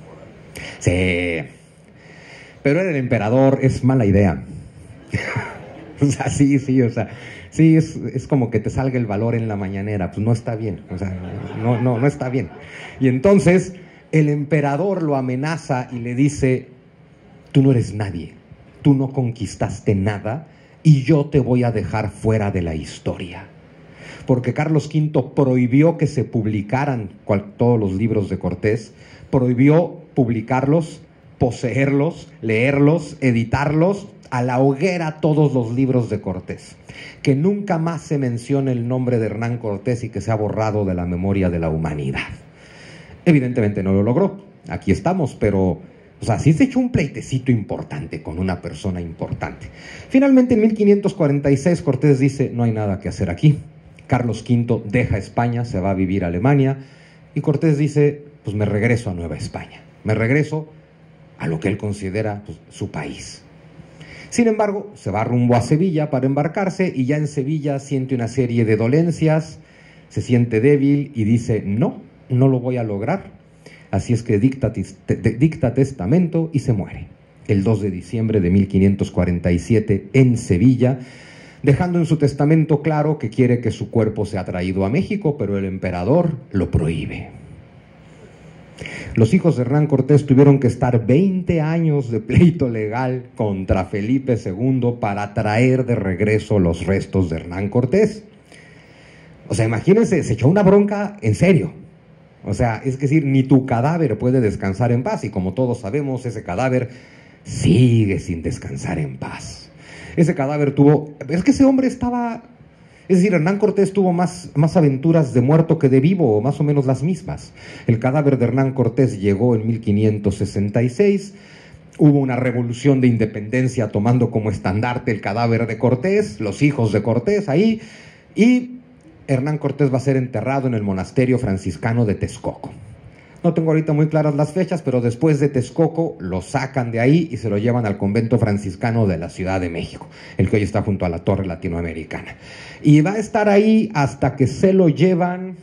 Sí, pero era el emperador, es mala idea. O sea, sí, sí, o sea, sí, es, es como que te salga el valor en la mañanera, pues no está bien, o sea, no, no, no está bien. Y entonces el emperador lo amenaza y le dice, tú no eres nadie, tú no conquistaste nada, y yo te voy a dejar fuera de la historia. Porque Carlos quinto prohibió que se publicaran cual, todos los libros de Cortés, prohibió publicarlos, poseerlos, leerlos, editarlos, a la hoguera todos los libros de Cortés. Que nunca más se mencione el nombre de Hernán Cortés y que sea borrado de la memoria de la humanidad. Evidentemente no lo logró, aquí estamos, pero... O sea, sí se echó un pleitecito importante con una persona importante. Finalmente, en mil quinientos cuarenta y seis, Cortés dice, no hay nada que hacer aquí. Carlos quinto deja España, se va a vivir a Alemania. Y Cortés dice, pues me regreso a Nueva España. Me regreso a lo que él considera pues, su país. Sin embargo, se va rumbo a Sevilla para embarcarse y ya en Sevilla siente una serie de dolencias, se siente débil y dice, no, no lo voy a lograr. Así es que dicta, dicta testamento y se muere el dos de diciembre de mil quinientos cuarenta y siete en Sevilla, dejando en su testamento claro que quiere que su cuerpo sea traído a México, pero el emperador lo prohíbe. Los hijos de Hernán Cortés tuvieron que estar veinte años de pleito legal contra Felipe segundo para traer de regreso los restos de Hernán Cortés. O sea, imagínense, se echó una bronca en serio. O sea, es decir, ni tu cadáver puede descansar en paz, y como todos sabemos, ese cadáver sigue sin descansar en paz. Ese cadáver tuvo... Es que ese hombre estaba... Es decir, Hernán Cortés tuvo más, más aventuras de muerto que de vivo, o más o menos las mismas. El cadáver de Hernán Cortés llegó en mil quinientos sesenta y seis, hubo una revolución de independencia tomando como estandarte el cadáver de Cortés, los hijos de Cortés ahí, y Hernán Cortés va a ser enterrado en el monasterio franciscano de Texcoco. No tengo ahorita muy claras las fechas, pero después de Texcoco lo sacan de ahí y se lo llevan al convento franciscano de la Ciudad de México, el que hoy está junto a la Torre Latinoamericana. Y va a estar ahí hasta que se lo llevan,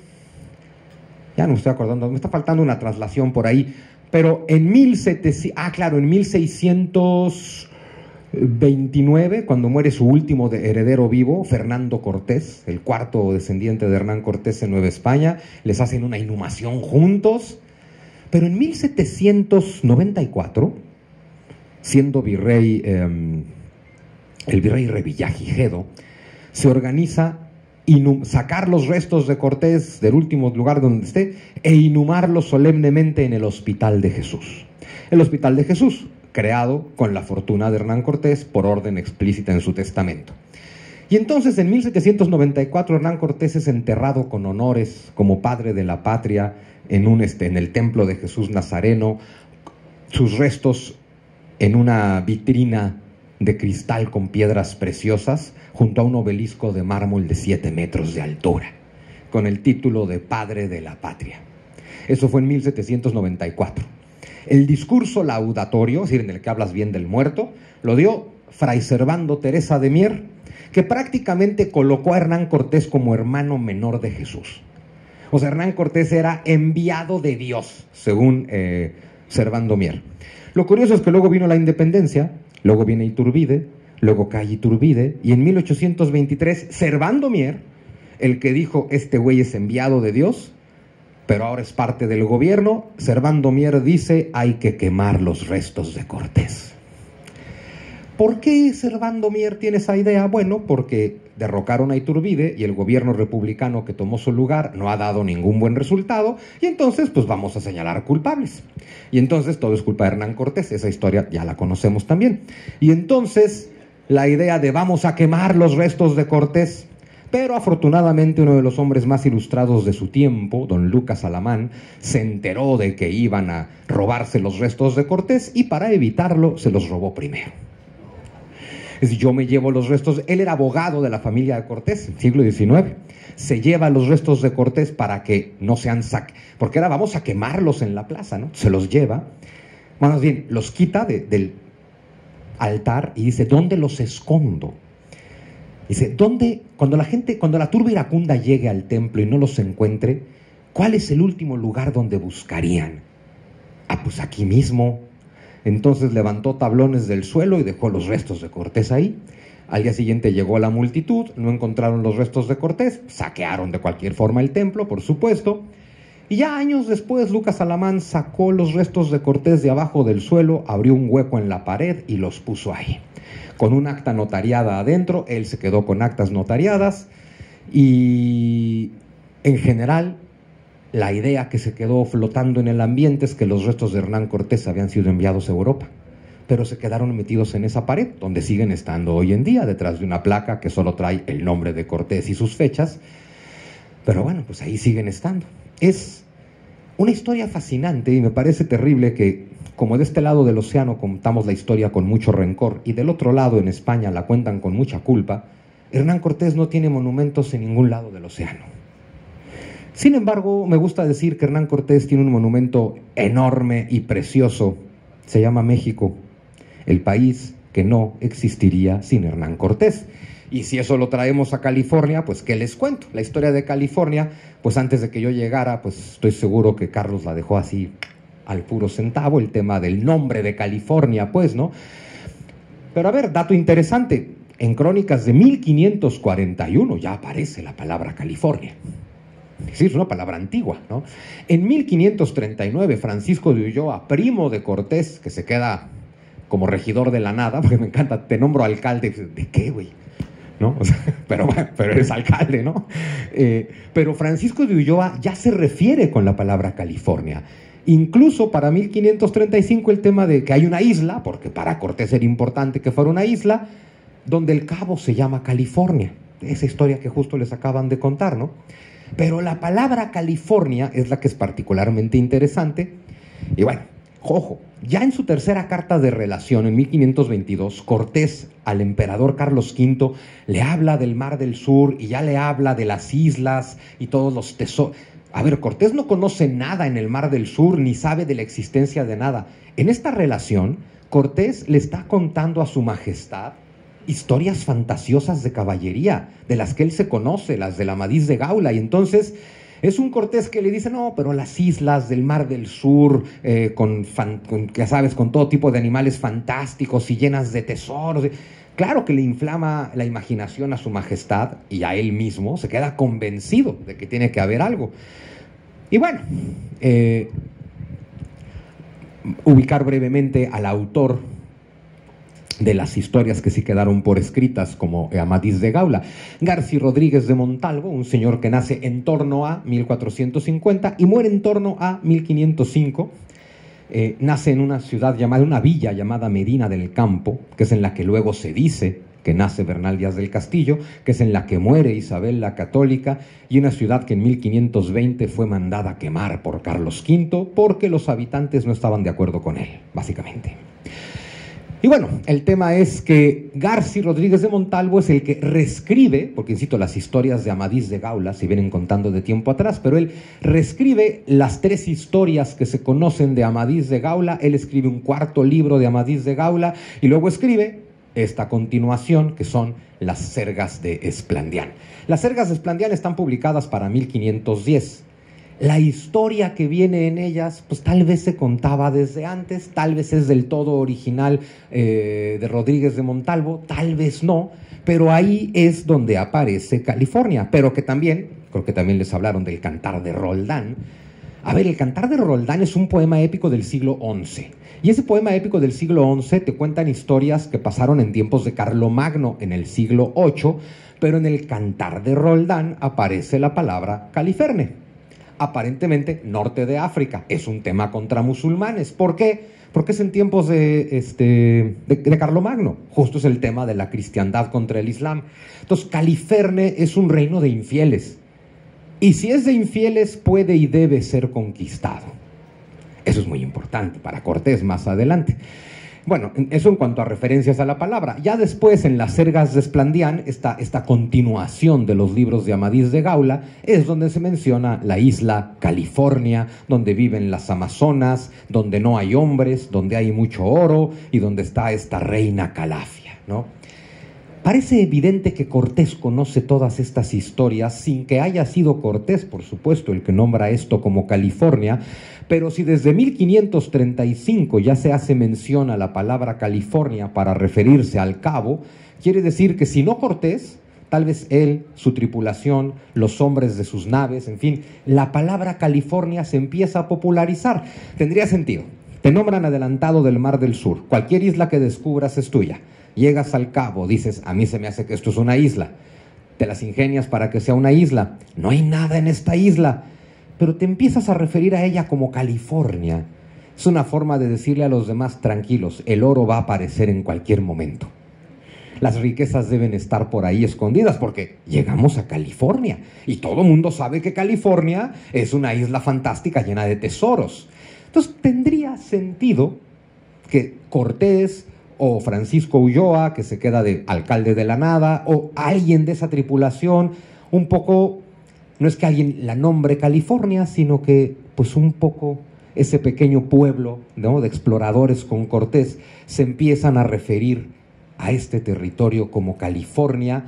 ya no me estoy acordando, me está faltando una traslación por ahí, pero en mil setecientos, ah claro, en mil seiscientos veintinueve, cuando muere su último heredero vivo, Fernando Cortés, el cuarto descendiente de Hernán Cortés en Nueva España, les hacen una inhumación juntos. Pero en mil setecientos noventa y cuatro, siendo virrey, eh, el virrey Revillagigedo, se organiza sacar los restos de Cortés del último lugar donde esté e inhumarlos solemnemente en el Hospital de Jesús. El Hospital de Jesús, creado con la fortuna de Hernán Cortés por orden explícita en su testamento. Y entonces en mil setecientos noventa y cuatro Hernán Cortés es enterrado con honores como padre de la patria en, un, este, en el templo de Jesús Nazareno, sus restos en una vitrina de cristal con piedras preciosas junto a un obelisco de mármol de siete metros de altura, con el título de padre de la patria. Eso fue en mil setecientos noventa y cuatro. El discurso laudatorio, es decir, en el que hablas bien del muerto, lo dio Fray Servando Teresa de Mier, que prácticamente colocó a Hernán Cortés como hermano menor de Jesús. O sea, Hernán Cortés era enviado de Dios, según eh, Servando Mier. Lo curioso es que luego vino la independencia, luego viene Iturbide, luego cae Iturbide, y en mil ochocientos veintitrés, Servando Mier, el que dijo, este güey es enviado de Dios, pero ahora es parte del gobierno, Servando Mier dice, hay que quemar los restos de Cortés. ¿Por qué Servando Mier tiene esa idea? Bueno, porque derrocaron a Iturbide y el gobierno republicano que tomó su lugar no ha dado ningún buen resultado, y entonces pues vamos a señalar culpables. Y entonces todo es culpa de Hernán Cortés, esa historia ya la conocemos también. Y entonces la idea de vamos a quemar los restos de Cortés, pero afortunadamente uno de los hombres más ilustrados de su tiempo, don Lucas Alamán, se enteró de que iban a robarse los restos de Cortés y para evitarlo se los robó primero. Es decir, yo me llevo los restos, él era abogado de la familia de Cortés, siglo diecinueve, se lleva los restos de Cortés para que no sean sac, porque ahora vamos a quemarlos en la plaza, ¿no? Se los lleva, bueno, más bien, los quita de, del altar y dice, ¿dónde los escondo? Dice, ¿dónde, cuando la gente, cuando la turba iracunda llegue al templo y no los encuentre, ¿cuál es el último lugar donde buscarían? Ah, pues aquí mismo. Entonces levantó tablones del suelo y dejó los restos de Cortés ahí. Al día siguiente llegó la multitud, no encontraron los restos de Cortés, saquearon de cualquier forma el templo, por supuesto. Y ya años después, Lucas Alamán sacó los restos de Cortés de abajo del suelo, abrió un hueco en la pared y los puso ahí. Con un acta notariada adentro, él se quedó con actas notariadas y en general la idea que se quedó flotando en el ambiente es que los restos de Hernán Cortés habían sido enviados a Europa, pero se quedaron metidos en esa pared, donde siguen estando hoy en día, detrás de una placa que solo trae el nombre de Cortés y sus fechas, pero bueno, pues ahí siguen estando. Es una historia fascinante y me parece terrible que, como de este lado del océano contamos la historia con mucho rencor y del otro lado en España la cuentan con mucha culpa, Hernán Cortés no tiene monumentos en ningún lado del océano. Sin embargo, me gusta decir que Hernán Cortés tiene un monumento enorme y precioso, se llama México, el país que no existiría sin Hernán Cortés. Y si eso lo traemos a California, pues ¿qué les cuento? La historia de California, pues antes de que yo llegara, pues estoy seguro que Carlos la dejó así al puro centavo, el tema del nombre de California, pues, ¿no? Pero a ver, dato interesante, en Crónicas de mil quinientos cuarenta y uno ya aparece la palabra California. Sí, es una palabra antigua, ¿no? En mil quinientos treinta y nueve, Francisco de Ulloa, primo de Cortés, que se queda como regidor de la nada, porque me encanta, te nombro alcalde, ¿de qué, güey? ¿No? O sea, pero, pero eres alcalde, ¿no? Eh, pero Francisco de Ulloa ya se refiere con la palabra California. Incluso para mil quinientos treinta y cinco el tema de que hay una isla, porque para Cortés era importante que fuera una isla, donde el cabo se llama California. Esa historia que justo les acaban de contar, ¿no? Pero la palabra California es la que es particularmente interesante. Y bueno, ojo, ya en su tercera carta de relación, en mil quinientos veintidós, Cortés al emperador Carlos quinto le habla del Mar del Sur y ya le habla de las islas y todos los tesoros. A ver, Cortés no conoce nada en el Mar del Sur ni sabe de la existencia de nada. En esta relación, Cortés le está contando a su majestad historias fantasiosas de caballería, de las que él se conoce, las de Amadís de Gaula, y entonces es un Cortés que le dice, no, pero las islas del Mar del Sur, eh, con, fan, con, ya sabes, con todo tipo de animales fantásticos y llenas de tesoros. Claro que le inflama la imaginación a su majestad y a él mismo, se queda convencido de que tiene que haber algo. Y bueno, eh, ubicar brevemente al autor de las historias que sí quedaron por escritas, como Amadís de Gaula. Garci Rodríguez de Montalvo, un señor que nace en torno a mil cuatrocientos cincuenta y muere en torno a mil quinientos cinco. Eh, nace en una ciudad llamada, una villa llamada Medina del Campo, que es en la que luego se dice que nace Bernal Díaz del Castillo, que es en la que muere Isabel la Católica, y una ciudad que en mil quinientos veinte fue mandada a quemar por Carlos quinto porque los habitantes no estaban de acuerdo con él, básicamente. Y bueno, el tema es que Garci Rodríguez de Montalvo es el que reescribe, porque insisto, las historias de Amadís de Gaula se vienen contando de tiempo atrás, pero él reescribe las tres historias que se conocen de Amadís de Gaula, él escribe un cuarto libro de Amadís de Gaula y luego escribe esta continuación que son las Sergas de Esplandián. Las Sergas de Esplandián están publicadas para mil quinientos diez. La historia que viene en ellas, pues tal vez se contaba desde antes, tal vez es del todo original eh, de Rodríguez de Montalvo, tal vez no, pero ahí es donde aparece California, pero que también, creo que también les hablaron del Cantar de Roldán. A ver, el Cantar de Roldán es un poema épico del siglo once, y ese poema épico del siglo once te cuentan historias que pasaron en tiempos de Carlomagno en el siglo ocho, pero en el Cantar de Roldán aparece la palabra Califerne. Aparentemente norte de África, es un tema contra musulmanes. ¿Por qué? Porque es en tiempos de, este, de, de Carlomagno, justo es el tema de la cristiandad contra el islam. Entonces Califerne es un reino de infieles, y si es de infieles puede y debe ser conquistado. Eso es muy importante para Cortés más adelante. Bueno, eso en cuanto a referencias a la palabra. Ya después, en las Sergas de Esplandián, esta, esta continuación de los libros de Amadís de Gaula, es donde se menciona la isla California, donde viven las amazonas, donde no hay hombres, donde hay mucho oro y donde está esta reina Calafia, ¿no? Parece evidente que Cortés conoce todas estas historias sin que haya sido Cortés, por supuesto, el que nombra esto como California, pero si desde mil quinientos treinta y cinco ya se hace mención a la palabra California para referirse al cabo, quiere decir que si no Cortés, tal vez él, su tripulación, los hombres de sus naves, en fin, la palabra California se empieza a popularizar. Tendría sentido. Te nombran adelantado del Mar del Sur. Cualquier isla que descubras es tuya. Llegas al cabo, dices, a mí se me hace que esto es una isla. Te las ingenias para que sea una isla. No hay nada en esta isla, pero te empiezas a referir a ella como California. Es una forma de decirle a los demás, tranquilos, el oro va a aparecer en cualquier momento. Las riquezas deben estar por ahí escondidas porque llegamos a California y todo el mundo sabe que California es una isla fantástica llena de tesoros. Entonces tendría sentido que Cortés o Francisco Ulloa, que se queda de alcalde de la nada, o alguien de esa tripulación, un poco, no es que alguien la nombre California, sino que pues un poco ese pequeño pueblo, ¿no?, de exploradores con Cortés se empiezan a referir a este territorio como California.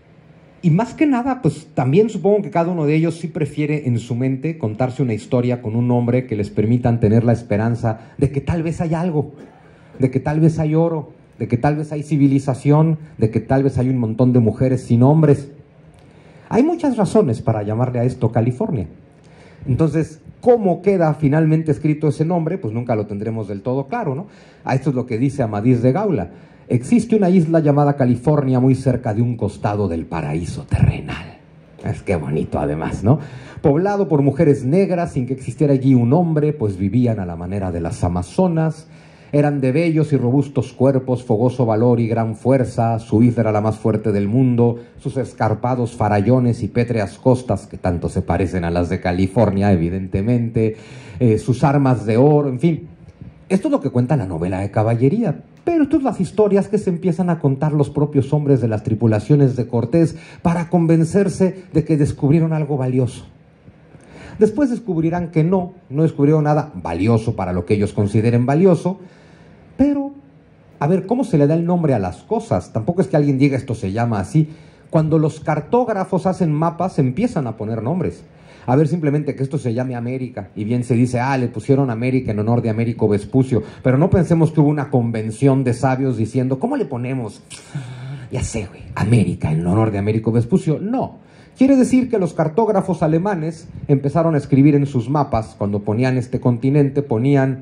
Y más que nada, pues también supongo que cada uno de ellos sí prefiere en su mente contarse una historia con un nombre que les permitan tener la esperanza de que tal vez hay algo, de que tal vez hay oro, de que tal vez hay civilización, de que tal vez hay un montón de mujeres sin hombres. Hay muchas razones para llamarle a esto California. Entonces, ¿cómo queda finalmente escrito ese nombre? Pues nunca lo tendremos del todo claro, ¿no? A esto es lo que dice Amadís de Gaula. Existe una isla llamada California muy cerca de un costado del paraíso terrenal. Es que bonito además, ¿no? Poblado por mujeres negras sin que existiera allí un hombre, pues vivían a la manera de las amazonas. Eran de bellos y robustos cuerpos, fogoso valor y gran fuerza. Su isla era la más fuerte del mundo. Sus escarpados farallones y pétreas costas, que tanto se parecen a las de California, evidentemente. Eh, sus armas de oro, en fin. Esto es lo que cuenta la novela de caballería. Pero esto es las historias que se empiezan a contar los propios hombres de las tripulaciones de Cortés para convencerse de que descubrieron algo valioso. Después descubrirán que no, no descubrieron nada valioso para lo que ellos consideren valioso. Pero, a ver, ¿cómo se le da el nombre a las cosas? Tampoco es que alguien diga esto se llama así. Cuando los cartógrafos hacen mapas, empiezan a poner nombres. A ver, simplemente que esto se llame América. Y bien se dice, ah, le pusieron América en honor de Américo Vespucio. Pero no pensemos que hubo una convención de sabios diciendo, ¿cómo le ponemos? Ya sé, güey, América en honor de Américo Vespucio. No. Quiere decir que los cartógrafos alemanes empezaron a escribir en sus mapas, cuando ponían este continente, ponían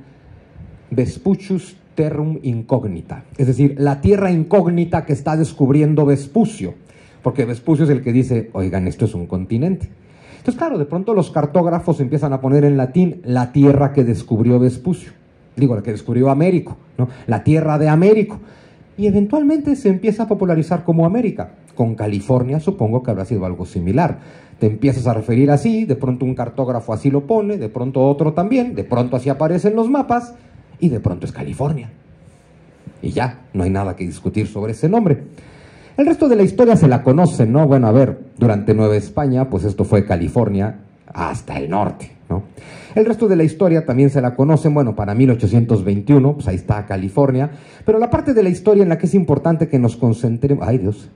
Vespucius Terrum Incognita, es decir, la tierra incógnita que está descubriendo Vespucio, porque Vespucio es el que dice, oigan, esto es un continente. Entonces, claro, de pronto los cartógrafos empiezan a poner en latín la tierra que descubrió Vespucio, digo, la que descubrió Américo, ¿no? La tierra de Américo, y eventualmente se empieza a popularizar como América. Con California supongo que habrá sido algo similar. Te empiezas a referir así, de pronto un cartógrafo así lo pone, de pronto otro también, de pronto así aparecen los mapas, y de pronto es California. Y ya, no hay nada que discutir sobre ese nombre. El resto de la historia se la conoce, ¿no? Bueno, a ver, durante Nueva España, pues esto fue California hasta el norte, ¿no? El resto de la historia también se la conocen, bueno, para mil ochocientos veintiuno, pues ahí está California. Pero la parte de la historia en la que es importante que nos concentremos, ay Dios,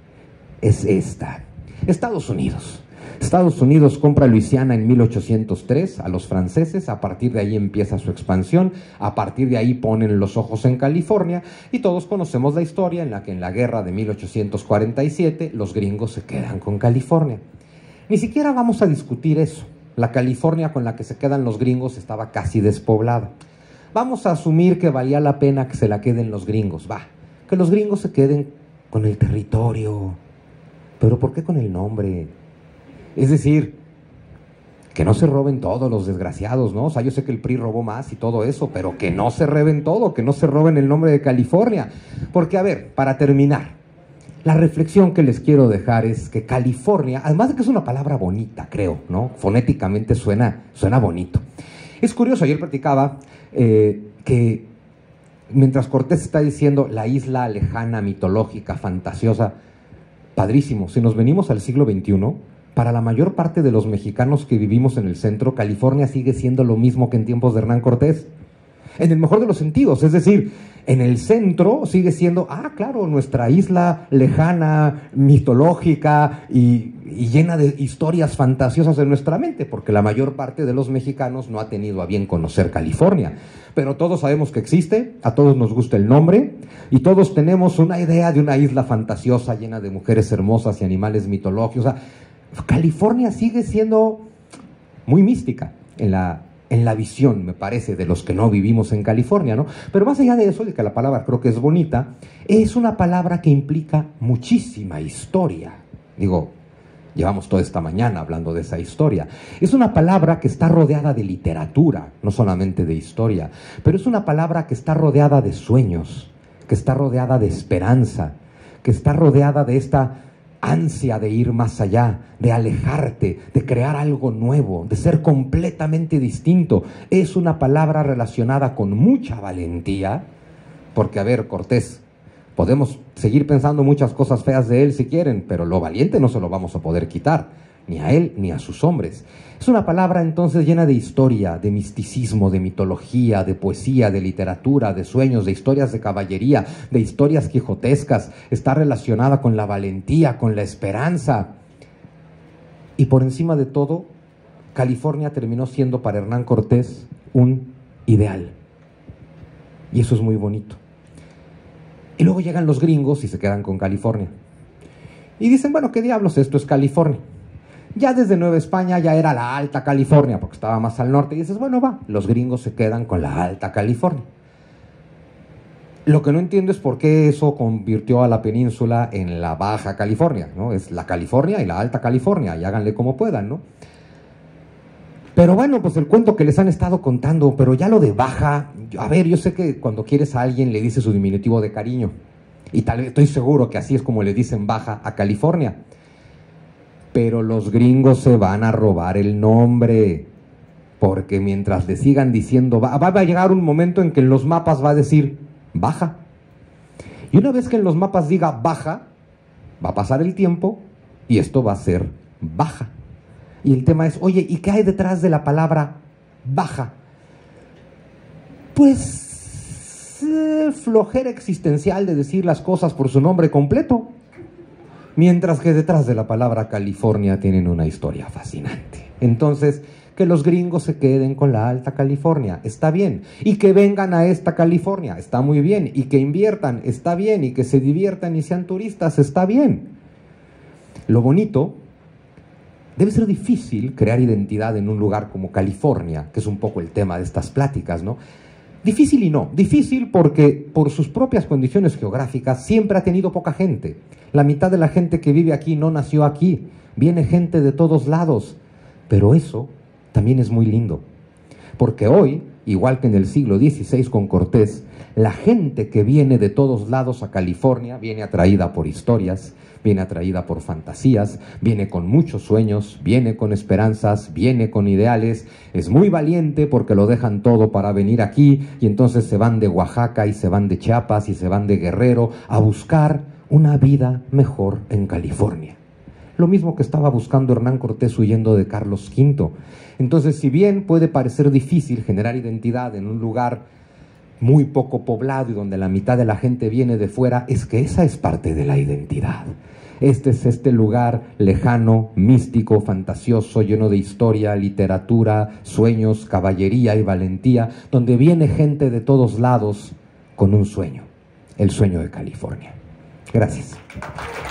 es esta. Estados Unidos. Estados Unidos compra Luisiana en mil ochocientos tres a los franceses, a partir de ahí empieza su expansión, a partir de ahí ponen los ojos en California, y todos conocemos la historia en la que en la guerra de mil ochocientos cuarenta y siete los gringos se quedan con California. Ni siquiera vamos a discutir eso. La California con la que se quedan los gringos estaba casi despoblada. Vamos a asumir que valía la pena que se la queden los gringos, va, que los gringos se queden con el territorio. ¿Pero por qué con el nombre? Es decir, que no se roben todos los desgraciados, ¿no? O sea, yo sé que el P R I robó más y todo eso, pero que no se roben todo, que no se roben el nombre de California. Porque, a ver, para terminar, la reflexión que les quiero dejar es que California, además de que es una palabra bonita, creo, ¿no? Fonéticamente suena, suena bonito. Es curioso, ayer platicaba eh, que mientras Cortés está diciendo la isla lejana, mitológica, fantasiosa, padrísimo, si nos venimos al siglo veintiuno, para la mayor parte de los mexicanos que vivimos en el centro, California sigue siendo lo mismo que en tiempos de Hernán Cortés. En el mejor de los sentidos, es decir, en el centro sigue siendo, ah, claro, nuestra isla lejana, mitológica y, y llena de historias fantasiosas en nuestra mente, porque la mayor parte de los mexicanos no ha tenido a bien conocer California. Pero todos sabemos que existe, a todos nos gusta el nombre, y todos tenemos una idea de una isla fantasiosa llena de mujeres hermosas y animales mitológicos. O sea, California sigue siendo muy mística en la, en la visión, me parece, de los que no vivimos en California, ¿no? Pero más allá de eso, de que la palabra creo que es bonita, es una palabra que implica muchísima historia. Digo, llevamos toda esta mañana hablando de esa historia. Es una palabra que está rodeada de literatura, no solamente de historia, pero es una palabra que está rodeada de sueños, que está rodeada de esperanza, que está rodeada de esta ansia de ir más allá, de alejarte, de crear algo nuevo, de ser completamente distinto. Es una palabra relacionada con mucha valentía, porque, a ver, Cortés, podemos seguir pensando muchas cosas feas de él si quieren, pero lo valiente no se lo vamos a poder quitar. ni a él ni a sus hombres. Es una palabra entonces llena de historia, de misticismo, de mitología, de poesía, de literatura, de sueños, de historias de caballería, de historias quijotescas. Está relacionada con la valentía, con la esperanza. Y por encima de todo, California terminó siendo para Hernán Cortés un ideal. Y eso es muy bonito. Y luego llegan los gringos y se quedan con California. Y dicen, bueno, ¿qué diablos? Esto es California. Ya desde Nueva España ya era la Alta California, porque estaba más al norte. Y dices, bueno, va, los gringos se quedan con la Alta California. Lo que no entiendo es por qué eso convirtió a la península en la Baja California, ¿no? Es la California y la Alta California, y háganle como puedan, ¿no? Pero bueno, pues el cuento que les han estado contando, pero ya lo de Baja, a ver, yo sé que cuando quieres a alguien le dices su diminutivo de cariño, y tal vez estoy seguro que así es como le dicen Baja a California. Pero los gringos se van a robar el nombre, porque mientras le sigan diciendo, va, va a llegar un momento en que en los mapas va a decir Baja. Y una vez que en los mapas diga Baja, va a pasar el tiempo y esto va a ser Baja. Y el tema es, oye, ¿y qué hay detrás de la palabra Baja? Pues eh, flojera existencial de decir las cosas por su nombre completo. Mientras que detrás de la palabra California tienen una historia fascinante. Entonces, que los gringos se queden con la Alta California, está bien. Y que vengan a esta California, está muy bien. Y que inviertan, está bien. Y que se diviertan y sean turistas, está bien. Lo bonito, debe ser difícil crear identidad en un lugar como California, que es un poco el tema de estas pláticas, ¿no? Difícil y no. Difícil porque por sus propias condiciones geográficas siempre ha tenido poca gente. La mitad de la gente que vive aquí no nació aquí. Viene gente de todos lados. Pero eso también es muy lindo. Porque hoy, igual que en el siglo dieciséis con Cortés, la gente que viene de todos lados a California viene atraída por historias, viene atraída por fantasías, viene con muchos sueños, viene con esperanzas, viene con ideales, es muy valiente porque lo dejan todo para venir aquí y entonces se van de Oaxaca y se van de Chiapas y se van de Guerrero a buscar una vida mejor en California. Lo mismo que estaba buscando Hernán Cortés huyendo de Carlos quinto. Entonces, si bien puede parecer difícil generar identidad en un lugar muy poco poblado y donde la mitad de la gente viene de fuera, es que esa es parte de la identidad. Este es este lugar lejano, místico, fantasioso, lleno de historia, literatura, sueños, caballería y valentía, donde viene gente de todos lados con un sueño, el sueño de California. Gracias.